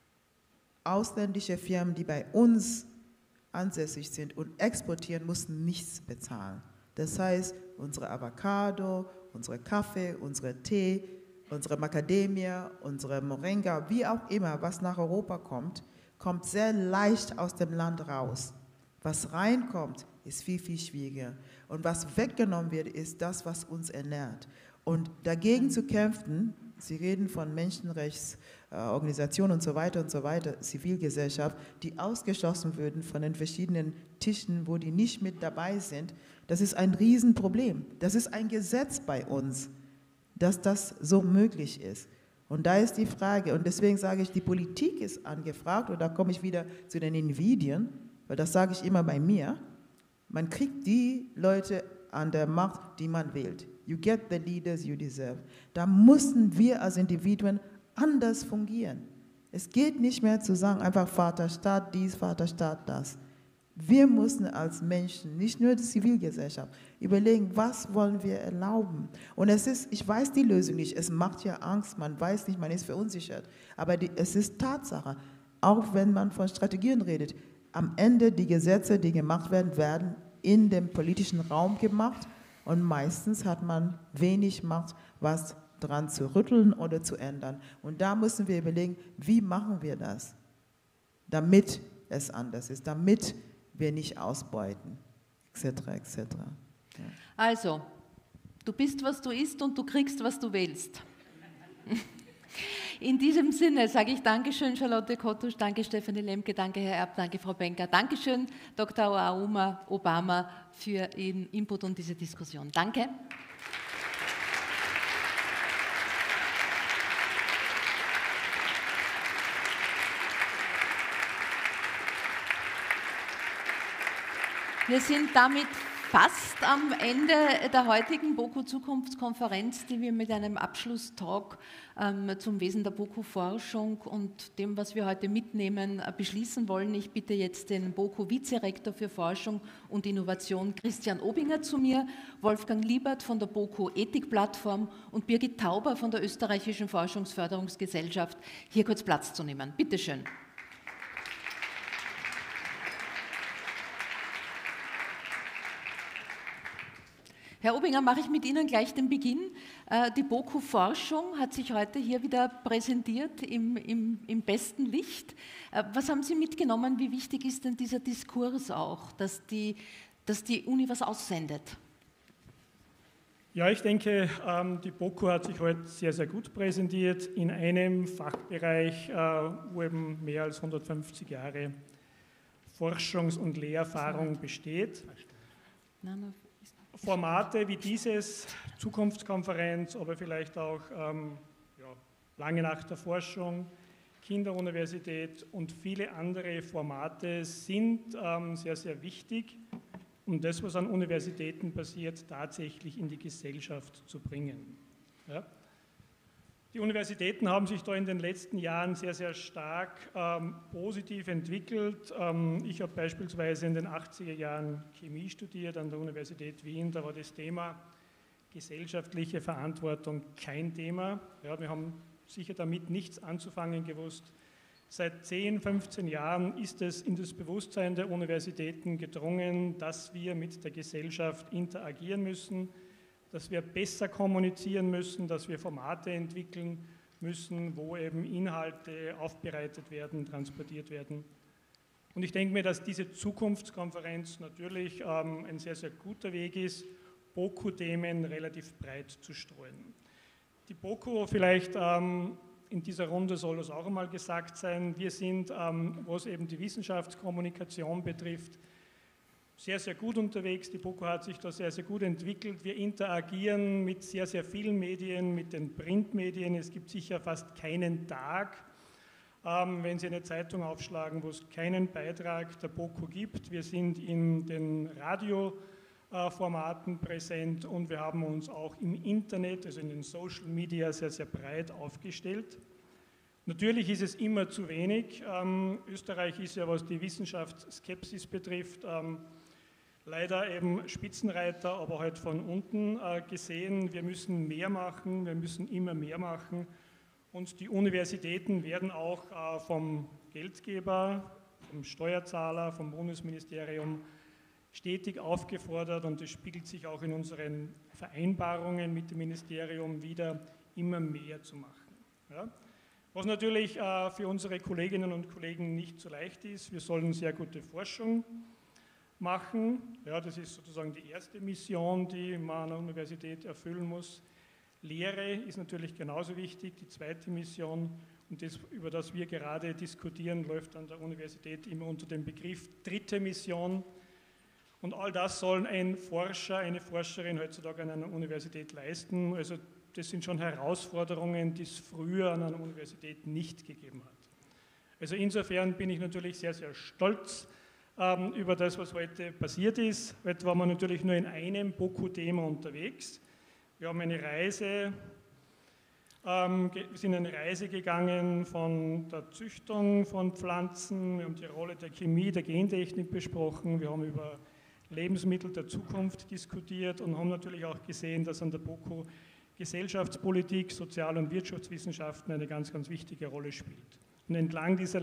Ausländische Firmen, die bei uns ansässig sind und exportieren, müssen nichts bezahlen. Das heißt, unsere Avocado, unsere Kaffee, unsere Tee, unsere Macadamia, unsere Moringa, wie auch immer, was nach Europa kommt, kommt sehr leicht aus dem Land raus. Was reinkommt, ist viel, viel schwieriger. Und was weggenommen wird, ist das, was uns ernährt. Und dagegen zu kämpfen, Sie reden von Menschenrechtsorganisationen und so weiter, Zivilgesellschaft, die ausgeschlossen würden von den verschiedenen Tischen, wo die nicht mit dabei sind, das ist ein Riesenproblem. Das ist ein Gesetz bei uns, dass das so möglich ist. Und da ist die Frage, und deswegen sage ich, die Politik ist angefragt, und da komme ich wieder zu den Individuen, weil das sage ich immer bei mir, man kriegt die Leute an der Macht, die man wählt. You get the leaders you deserve. Da müssen wir als Individuen anders fungieren. Es geht nicht mehr zu sagen, einfach Vaterstaat dies, Vaterstaat das. Wir müssen als Menschen, nicht nur die Zivilgesellschaft, überlegen, was wollen wir erlauben. Und es ist, ich weiß die Lösung nicht, es macht ja Angst, man weiß nicht, man ist verunsichert. Aber es ist Tatsache, auch wenn man von Strategien redet, am Ende die Gesetze, die gemacht werden, werden in dem politischen Raum gemacht und meistens hat man wenig Macht, was dran zu rütteln oder zu ändern. Und da müssen wir überlegen, wie machen wir das, damit es anders ist, damit wir nicht ausbeuten, etc. etc. Ja. Also, du bist, was du isst und du kriegst, was du willst. In diesem Sinne sage ich Dankeschön, Charlotte Kottusch, danke Stefanie Lemke, danke Herr Erb, danke Frau Benker, Dankeschön Dr. Aouma Obama für Ihren Input und diese Diskussion. Danke. Wir sind damit fast am Ende der heutigen BOKU-Zukunftskonferenz, die wir mit einem Abschlusstalk zum Wesen der BOKU-Forschung und dem, was wir heute mitnehmen, beschließen wollen. Ich bitte jetzt den BOKU-Vizerektor für Forschung und Innovation Christian Obinger zu mir, Wolfgang Liebert von der BOKU-Ethik-Plattform und Birgit Tauber von der Österreichischen Forschungsförderungsgesellschaft hier kurz Platz zu nehmen. Bitte schön. Herr Obinger, mache ich mit Ihnen gleich den Beginn. Die BOKU-Forschung hat sich heute hier wieder präsentiert im besten Licht. Was haben Sie mitgenommen? Wie wichtig ist denn dieser Diskurs auch, dass die Uni was aussendet? Ja, ich denke, die BOKU hat sich heute sehr, sehr gut präsentiert in einem Fachbereich, wo eben mehr als 150 Jahre Forschungs- und Lehrerfahrung besteht. Formate wie dieses, Zukunftskonferenz, aber vielleicht auch lange nach der Forschung, Kinderuniversität und viele andere Formate sind sehr, sehr wichtig, um das, was an Universitäten passiert, tatsächlich in die Gesellschaft zu bringen. Ja? Die Universitäten haben sich da in den letzten Jahren sehr, sehr stark positiv entwickelt. Ich habe beispielsweise in den 80er Jahren Chemie studiert an der Universität Wien. Da war das Thema gesellschaftliche Verantwortung kein Thema. Ja, wir haben sicher damit nichts anzufangen gewusst. Seit 10, 15 Jahren ist es in das Bewusstsein der Universitäten gedrungen, dass wir mit der Gesellschaft interagieren müssen, dass wir besser kommunizieren müssen, dass wir Formate entwickeln müssen, wo eben Inhalte aufbereitet werden, transportiert werden. Und ich denke mir, dass diese Zukunftskonferenz natürlich ein sehr, sehr guter Weg ist, BOKU-Themen relativ breit zu streuen. Die BOKU, vielleicht in dieser Runde soll es auch einmal gesagt sein, wir sind, was eben die Wissenschaftskommunikation betrifft, sehr, sehr gut unterwegs. Die BOKU hat sich da sehr, sehr gut entwickelt. Wir interagieren mit sehr, sehr vielen Medien, mit den Printmedien. Es gibt sicher fast keinen Tag, wenn Sie eine Zeitung aufschlagen, wo es keinen Beitrag der BOKU gibt. Wir sind in den Radioformaten präsent und wir haben uns auch im Internet, also in den Social Media, sehr, sehr breit aufgestellt. Natürlich ist es immer zu wenig. Österreich ist ja, was die Wissenschaftsskepsis betrifft, leider eben Spitzenreiter, aber halt von unten gesehen. Wir müssen mehr machen, wir müssen immer mehr machen. Und die Universitäten werden auch vom Geldgeber, vom Steuerzahler, vom Bundesministerium stetig aufgefordert, und das spiegelt sich auch in unseren Vereinbarungen mit dem Ministerium wieder, immer mehr zu machen. Ja? Was natürlich für unsere Kolleginnen und Kollegen nicht so leicht ist. Wir sollen sehr gute Forschung machen. Ja, das ist sozusagen die erste Mission, die man an der Universität erfüllen muss. Lehre ist natürlich genauso wichtig, die zweite Mission. Und das, über das wir gerade diskutieren, läuft an der Universität immer unter dem Begriff dritte Mission. Und all das soll ein Forscher, eine Forscherin heutzutage an einer Universität leisten. Also das sind schon Herausforderungen, die es früher an einer Universität nicht gegeben hat. Also insofern bin ich natürlich sehr, sehr stolz über das, was heute passiert ist. Heute waren wir natürlich nur in einem BOKU-Thema unterwegs. Wir haben sind eine Reise gegangen von der Züchtung von Pflanzen, wir haben die Rolle der Chemie, der Gentechnik besprochen, wir haben über Lebensmittel der Zukunft diskutiert und haben natürlich auch gesehen, dass an der BOKU Gesellschaftspolitik, Sozial- und Wirtschaftswissenschaften eine ganz, ganz wichtige Rolle spielt. Und entlang dieser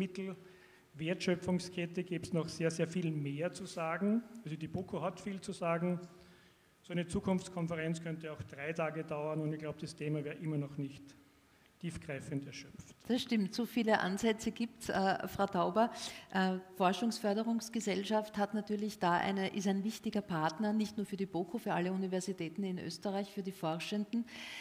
Lebensmittelwertschöpfungskette gibt es noch sehr, sehr viel mehr zu sagen. Also die BOKU hat viel zu sagen. So eine Zukunftskonferenz könnte auch 3 Tage dauern und ich glaube, das Thema wäre immer noch nicht tiefgreifend erschöpft. Das stimmt, so viele Ansätze gibt es, Frau Tauber. Forschungsförderungsgesellschaft hat natürlich ist ein wichtiger Partner, nicht nur für die BOKU, für alle Universitäten in Österreich, für die Forschenden.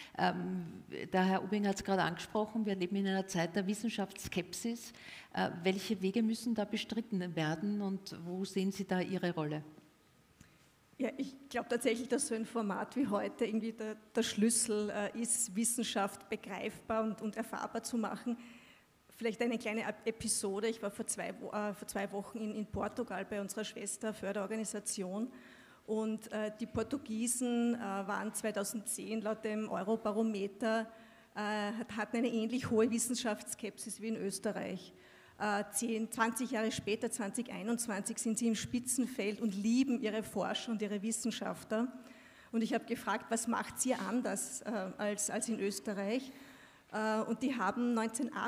Der Herr Ubing hat es gerade angesprochen, wir leben in einer Zeit der Wissenschaftsskepsis. Welche Wege müssen da bestritten werden und wo sehen Sie da Ihre Rolle? Ja, ich glaube tatsächlich, dass so ein Format wie heute irgendwie der Schlüssel ist, Wissenschaft begreifbar und erfahrbar zu machen. Vielleicht eine kleine Episode. Ich war vor 2 Wochen in Portugal bei unserer Schwesterförderorganisation und die Portugiesen waren 2010 laut dem Eurobarometer, hatten eine ähnlich hohe Wissenschaftsskepsis wie in Österreich. 20 Jahre später, 2021, sind sie im Spitzenfeld und lieben ihre Forscher und ihre Wissenschaftler. Und ich habe gefragt, was macht sie anders als in Österreich? Und die haben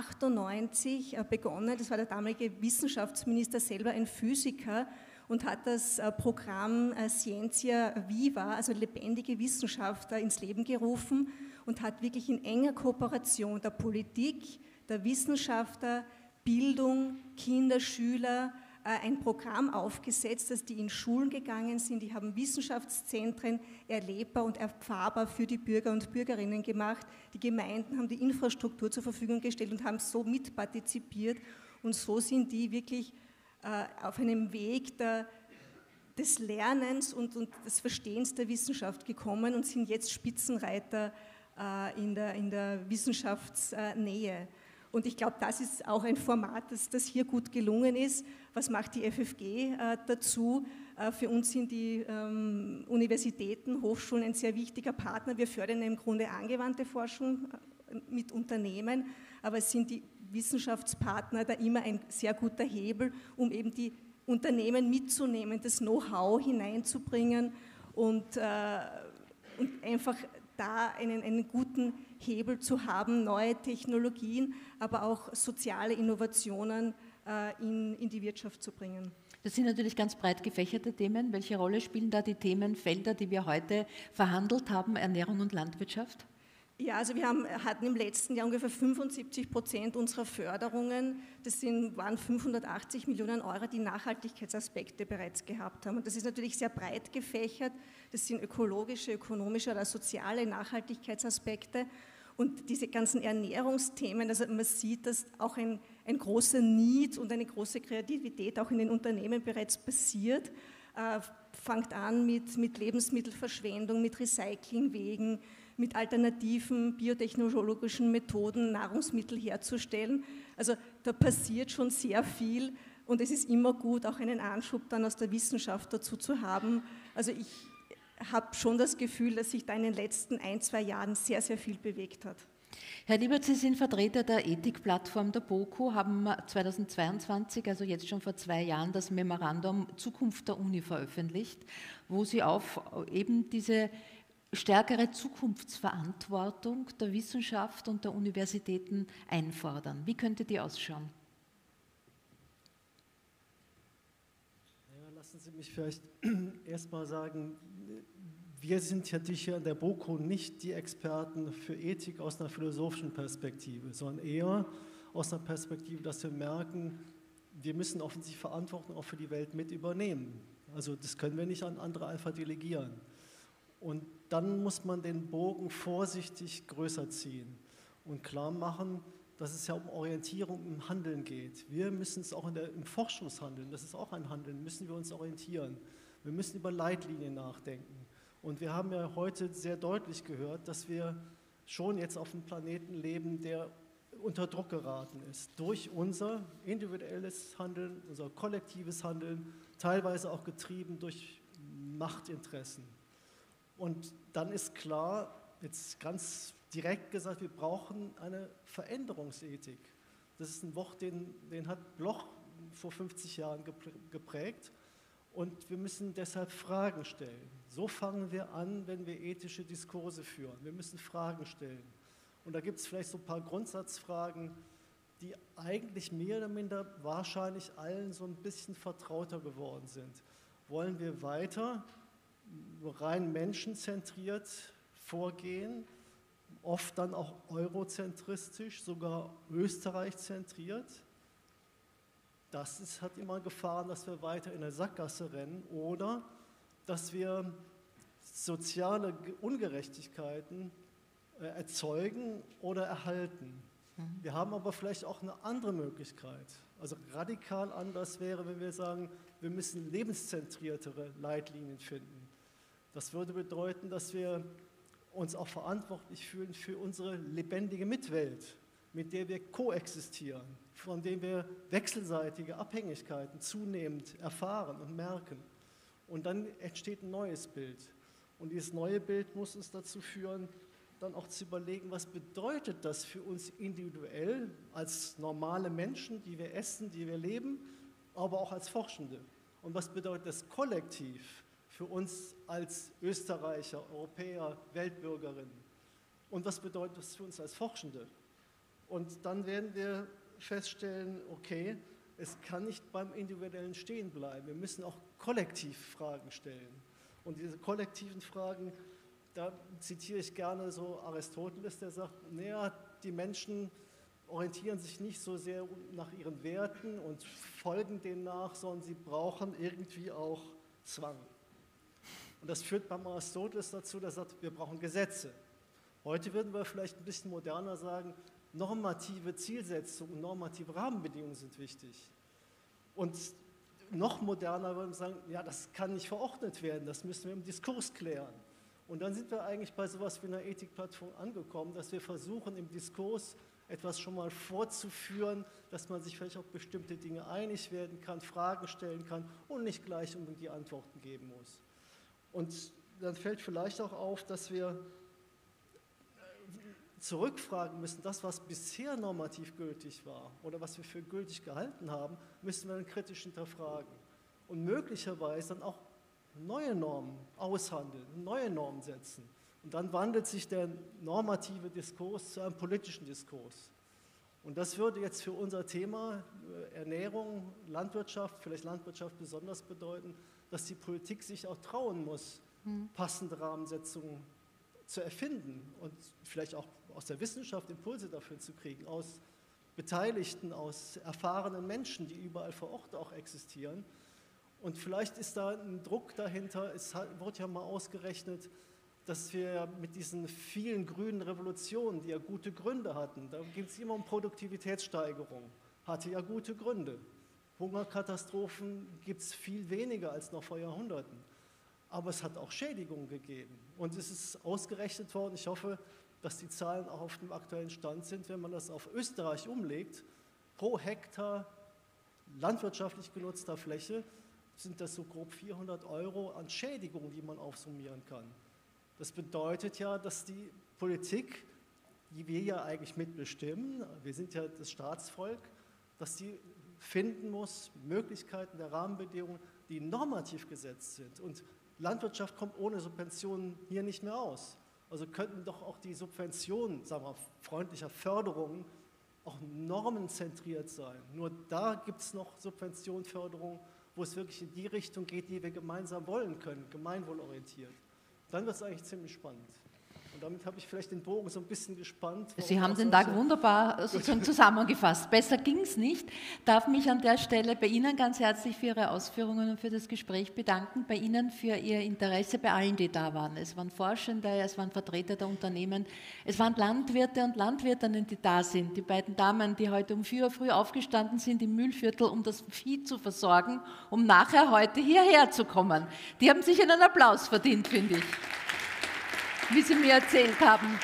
1998 begonnen, das war der damalige Wissenschaftsminister selber ein Physiker und hat das Programm Scientia Viva, also lebendige Wissenschaft, ins Leben gerufen und hat wirklich in enger Kooperation der Politik, der Wissenschaftler, Bildung, Kinder, Schüler, ein Programm aufgesetzt, dass die in Schulen gegangen sind, die haben Wissenschaftszentren erlebbar und erfahrbar für die Bürger und Bürgerinnen gemacht. Die Gemeinden haben die Infrastruktur zur Verfügung gestellt und haben so mitpartizipiert und so sind die wirklich auf einem Weg des Lernens und des Verstehens der Wissenschaft gekommen und sind jetzt Spitzenreiter in der Wissenschaftsnähe. Und ich glaube, das ist auch ein Format, das hier gut gelungen ist. Was macht die FFG dazu? Für uns sind die Universitäten, Hochschulen ein sehr wichtiger Partner. Wir fördern im Grunde angewandte Forschung mit Unternehmen, aber es sind die Wissenschaftspartner da immer ein sehr guter Hebel, um eben die Unternehmen mitzunehmen, das Know-how hineinzubringen und einfach da einen guten Hebel zu haben, neue Technologien, aber auch soziale Innovationen in die Wirtschaft zu bringen. Das sind natürlich ganz breit gefächerte Themen. Welche Rolle spielen da die Themenfelder, die wir heute verhandelt haben, Ernährung und Landwirtschaft? Ja, also wir hatten im letzten Jahr ungefähr 75% unserer Förderungen, das waren 580 Millionen Euro, die Nachhaltigkeitsaspekte bereits gehabt haben. Und das ist natürlich sehr breit gefächert, das sind ökologische, ökonomische oder soziale Nachhaltigkeitsaspekte. Und diese ganzen Ernährungsthemen, also man sieht, dass auch ein großer Need und eine große Kreativität auch in den Unternehmen bereits passiert. Fangt an mit Lebensmittelverschwendung, mit Recyclingwegen, mit alternativen biotechnologischen Methoden Nahrungsmittel herzustellen. Also da passiert schon sehr viel und es ist immer gut, auch einen Anschub dann aus der Wissenschaft dazu zu haben. Also ich habe schon das Gefühl, dass sich da in den letzten 1-2 Jahren sehr, sehr viel bewegt hat. Herr Liebert, Sie sind Vertreter der Ethikplattform der BOKU, haben 2022, also jetzt schon vor 2 Jahren, das Memorandum Zukunft der Uni veröffentlicht, wo Sie auf eben diese stärkere Zukunftsverantwortung der Wissenschaft und der Universitäten einfordern. Wie könnte die ausschauen? Ja, lassen Sie mich vielleicht erstmal sagen, wir sind ja hier an der BOKU nicht die Experten für Ethik aus einer philosophischen Perspektive, sondern eher aus einer Perspektive, dass wir merken, wir müssen offensichtlich Verantwortung auch für die Welt mit übernehmen. Also das können wir nicht an andere einfach delegieren. Und dann muss man den Bogen vorsichtig größer ziehen und klar machen, dass es ja um Orientierung im Handeln geht. Wir müssen es auch im Forschungshandeln, das ist auch ein Handeln, müssen wir uns orientieren. Wir müssen über Leitlinien nachdenken. Und wir haben ja heute sehr deutlich gehört, dass wir schon jetzt auf einem Planeten leben, der unter Druck geraten ist. Durch unser individuelles Handeln, unser kollektives Handeln, teilweise auch getrieben durch Machtinteressen. Und dann ist klar, jetzt ganz direkt gesagt, wir brauchen eine Veränderungsethik. Das ist ein Wort, den hat Bloch vor 50 Jahren geprägt. Und wir müssen deshalb Fragen stellen. So fangen wir an, wenn wir ethische Diskurse führen. Wir müssen Fragen stellen. Und da gibt es vielleicht so ein paar Grundsatzfragen, die eigentlich mehr oder minder wahrscheinlich allen so ein bisschen vertrauter geworden sind. Wollen wir weiter rein menschenzentriert vorgehen, oft dann auch eurozentristisch, sogar österreichzentriert? Das hat immer Gefahren, dass wir weiter in der Sackgasse rennen oder dass wir soziale Ungerechtigkeiten erzeugen oder erhalten. Wir haben aber vielleicht auch eine andere Möglichkeit. Also radikal anders wäre, wenn wir sagen, wir müssen lebenszentriertere Leitlinien finden. Das würde bedeuten, dass wir uns auch verantwortlich fühlen für unsere lebendige Mitwelt, mit der wir koexistieren, von der wir wechselseitige Abhängigkeiten zunehmend erfahren und merken. Und dann entsteht ein neues Bild. Und dieses neue Bild muss uns dazu führen, dann auch zu überlegen, was bedeutet das für uns individuell als normale Menschen, die wir essen, die wir leben, aber auch als Forschende. Und was bedeutet das kollektiv für uns als Österreicher, Europäer, Weltbürgerinnen? Und was bedeutet das für uns als Forschende? Und dann werden wir feststellen, okay, es kann nicht beim Individuellen stehen bleiben. Wir müssen auch kollektiv Fragen stellen. Und diese kollektiven Fragen, da zitiere ich gerne so Aristoteles, der sagt, naja, die Menschen orientieren sich nicht so sehr nach ihren Werten und folgen denen nach, sondern sie brauchen irgendwie auch Zwang. Und das führt beim Aristoteles dazu, der sagt, wir brauchen Gesetze. Heute würden wir vielleicht ein bisschen moderner sagen, normative Zielsetzungen, normative Rahmenbedingungen sind wichtig. Und noch moderner würden wir sagen, ja, das kann nicht verordnet werden, das müssen wir im Diskurs klären. Und dann sind wir eigentlich bei sowas wie einer Ethikplattform angekommen, dass wir versuchen, im Diskurs etwas schon mal vorzuführen, dass man sich vielleicht auf bestimmte Dinge einig werden kann, Fragen stellen kann und nicht gleich unbedingt die Antworten geben muss. Und dann fällt vielleicht auch auf, dass wir zurückfragen müssen, das, was bisher normativ gültig war oder was wir für gültig gehalten haben, müssen wir dann kritisch hinterfragen und möglicherweise dann auch neue Normen aushandeln, neue Normen setzen. Und dann wandelt sich der normative Diskurs zu einem politischen Diskurs. Und das würde jetzt für unser Thema Ernährung, Landwirtschaft, vielleicht Landwirtschaft besonders bedeuten, dass die Politik sich auch trauen muss, passende Rahmensetzungen zu erfinden und vielleicht auch aus der Wissenschaft Impulse dafür zu kriegen, aus Beteiligten, aus erfahrenen Menschen, die überall vor Ort auch existieren. Und vielleicht ist da ein Druck dahinter, es wird ja mal ausgerechnet, dass wir mit diesen vielen grünen Revolutionen, die ja gute Gründe hatten, da geht es immer um Produktivitätssteigerung, hatte ja gute Gründe. Hungerkatastrophen gibt es viel weniger als noch vor Jahrhunderten. Aber es hat auch Schädigungen gegeben. Und es ist ausgerechnet worden, ich hoffe, dass die Zahlen auch auf dem aktuellen Stand sind, wenn man das auf Österreich umlegt, pro Hektar landwirtschaftlich genutzter Fläche sind das so grob 400 € an Schädigungen, die man aufsummieren kann. Das bedeutet ja, dass die Politik, die wir ja eigentlich mitbestimmen, wir sind ja das Staatsvolk, dass die finden muss, Möglichkeiten der Rahmenbedingungen, die normativ gesetzt sind. Und Landwirtschaft kommt ohne Subventionen hier nicht mehr aus. Also könnten doch auch die Subventionen, sagen wir mal, freundlicher Förderungen auch normenzentriert sein. Nur da gibt es noch Subventionen, Förderungen, wo es wirklich in die Richtung geht, die wir gemeinsam wollen können, gemeinwohlorientiert. Dann wird es eigentlich ziemlich spannend. Und damit habe ich vielleicht den Bogen so ein bisschen gespannt. Sie haben den Tag wunderbar sozusagen zusammengefasst. Besser ging es nicht. Darf mich an der Stelle bei Ihnen ganz herzlich für Ihre Ausführungen und für das Gespräch bedanken, bei Ihnen für Ihr Interesse, bei allen, die da waren. Es waren Forschende, es waren Vertreter der Unternehmen, es waren Landwirte und Landwirtinnen, die da sind. Die beiden Damen, die heute um 4 Uhr früh aufgestanden sind im Mühlviertel, um das Vieh zu versorgen, um nachher heute hierher zu kommen. Die haben sich einen Applaus verdient, finde ich, wie Sie mir erzählt haben.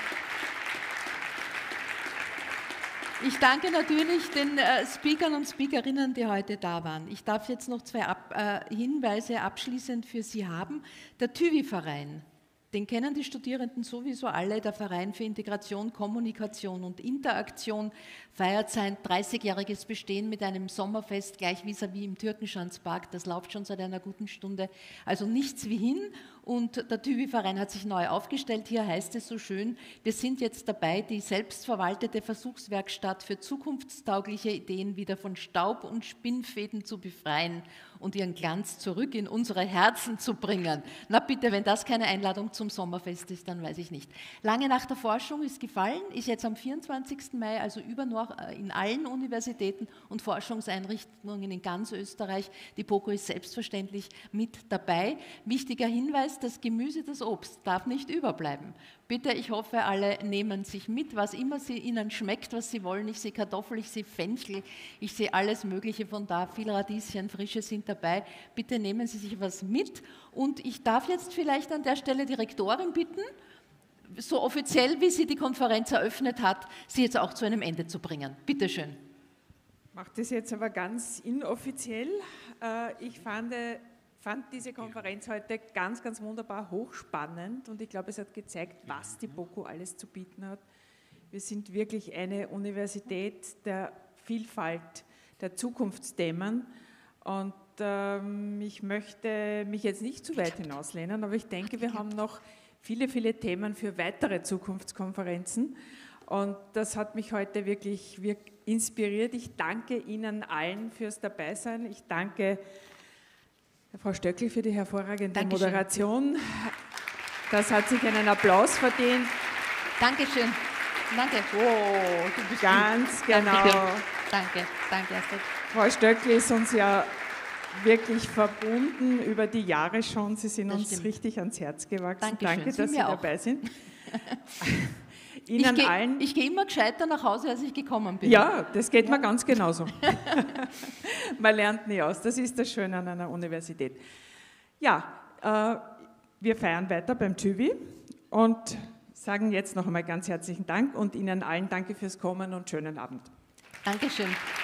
Ich danke natürlich den Speakern und Speakerinnen, die heute da waren. Ich darf jetzt noch 2 Hinweise abschließend für Sie haben. Der TÜVI-Verein, den kennen die Studierenden sowieso alle. Der Verein für Integration, Kommunikation und Interaktion feiert sein 30-jähriges Bestehen mit einem Sommerfest gleich vis-à-vis im Türkenschanzpark. Das läuft schon seit einer guten Stunde, also nichts wie hin. Und der TÜVI-Verein hat sich neu aufgestellt. Hier heißt es so schön, wir sind jetzt dabei, die selbstverwaltete Versuchswerkstatt für zukunftstaugliche Ideen wieder von Staub und Spinnfäden zu befreien und ihren Glanz zurück in unsere Herzen zu bringen. Na bitte, wenn das keine Einladung zum Sommerfest ist, dann weiß ich nicht. Lange Nacht der Forschung ist gefallen, ist jetzt am 24. Mai, also übernach in allen Universitäten und Forschungseinrichtungen in ganz Österreich. Die POKO ist selbstverständlich mit dabei. Wichtiger Hinweis, das Gemüse, das Obst darf nicht überbleiben. Bitte, ich hoffe, alle nehmen sich mit, was immer ihnen schmeckt, was sie wollen. Ich sehe Kartoffel, ich sehe Fenchel, ich sehe alles Mögliche von da. Viel Radieschen, Frische sind dabei. Bitte nehmen Sie sich was mit. Und ich darf jetzt vielleicht an der Stelle die Rektorin bitten, so offiziell, wie sie die Konferenz eröffnet hat, sie jetzt auch zu einem Ende zu bringen. Bitte schön. Ich mache das jetzt aber ganz inoffiziell. Ich fand diese Konferenz heute ganz, ganz wunderbar hochspannend und ich glaube, es hat gezeigt, was die POKO alles zu bieten hat. Wir sind wirklich eine Universität der Vielfalt, der Zukunftsthemen und ich möchte mich jetzt nicht zu weit hinauslehnen, aber ich denke, wir haben noch viele, viele Themen für weitere Zukunftskonferenzen und das hat mich heute wirklich inspiriert. Ich danke Ihnen allen fürs Dabeisein. Ich danke Frau Stöckl für die hervorragende Dankeschön. Moderation. Das hat sich einen Applaus verdient. Dankeschön. Danke. Oh, du bist ganz gut. genau. Danke, danke. Frau Stöckl ist uns ja wirklich verbunden über die Jahre schon. Sie sind uns richtig ans Herz gewachsen. Dankeschön. Danke, dass Sie dabei sind. Ich gehe immer gescheiter nach Hause, als ich gekommen bin. Ja, das geht mir ganz genauso. Man lernt nie aus. Das ist das Schöne an einer Universität. Ja, wir feiern weiter beim TÜVI und sagen jetzt noch einmal ganz herzlichen Dank und Ihnen allen danke fürs Kommen und schönen Abend. Dankeschön.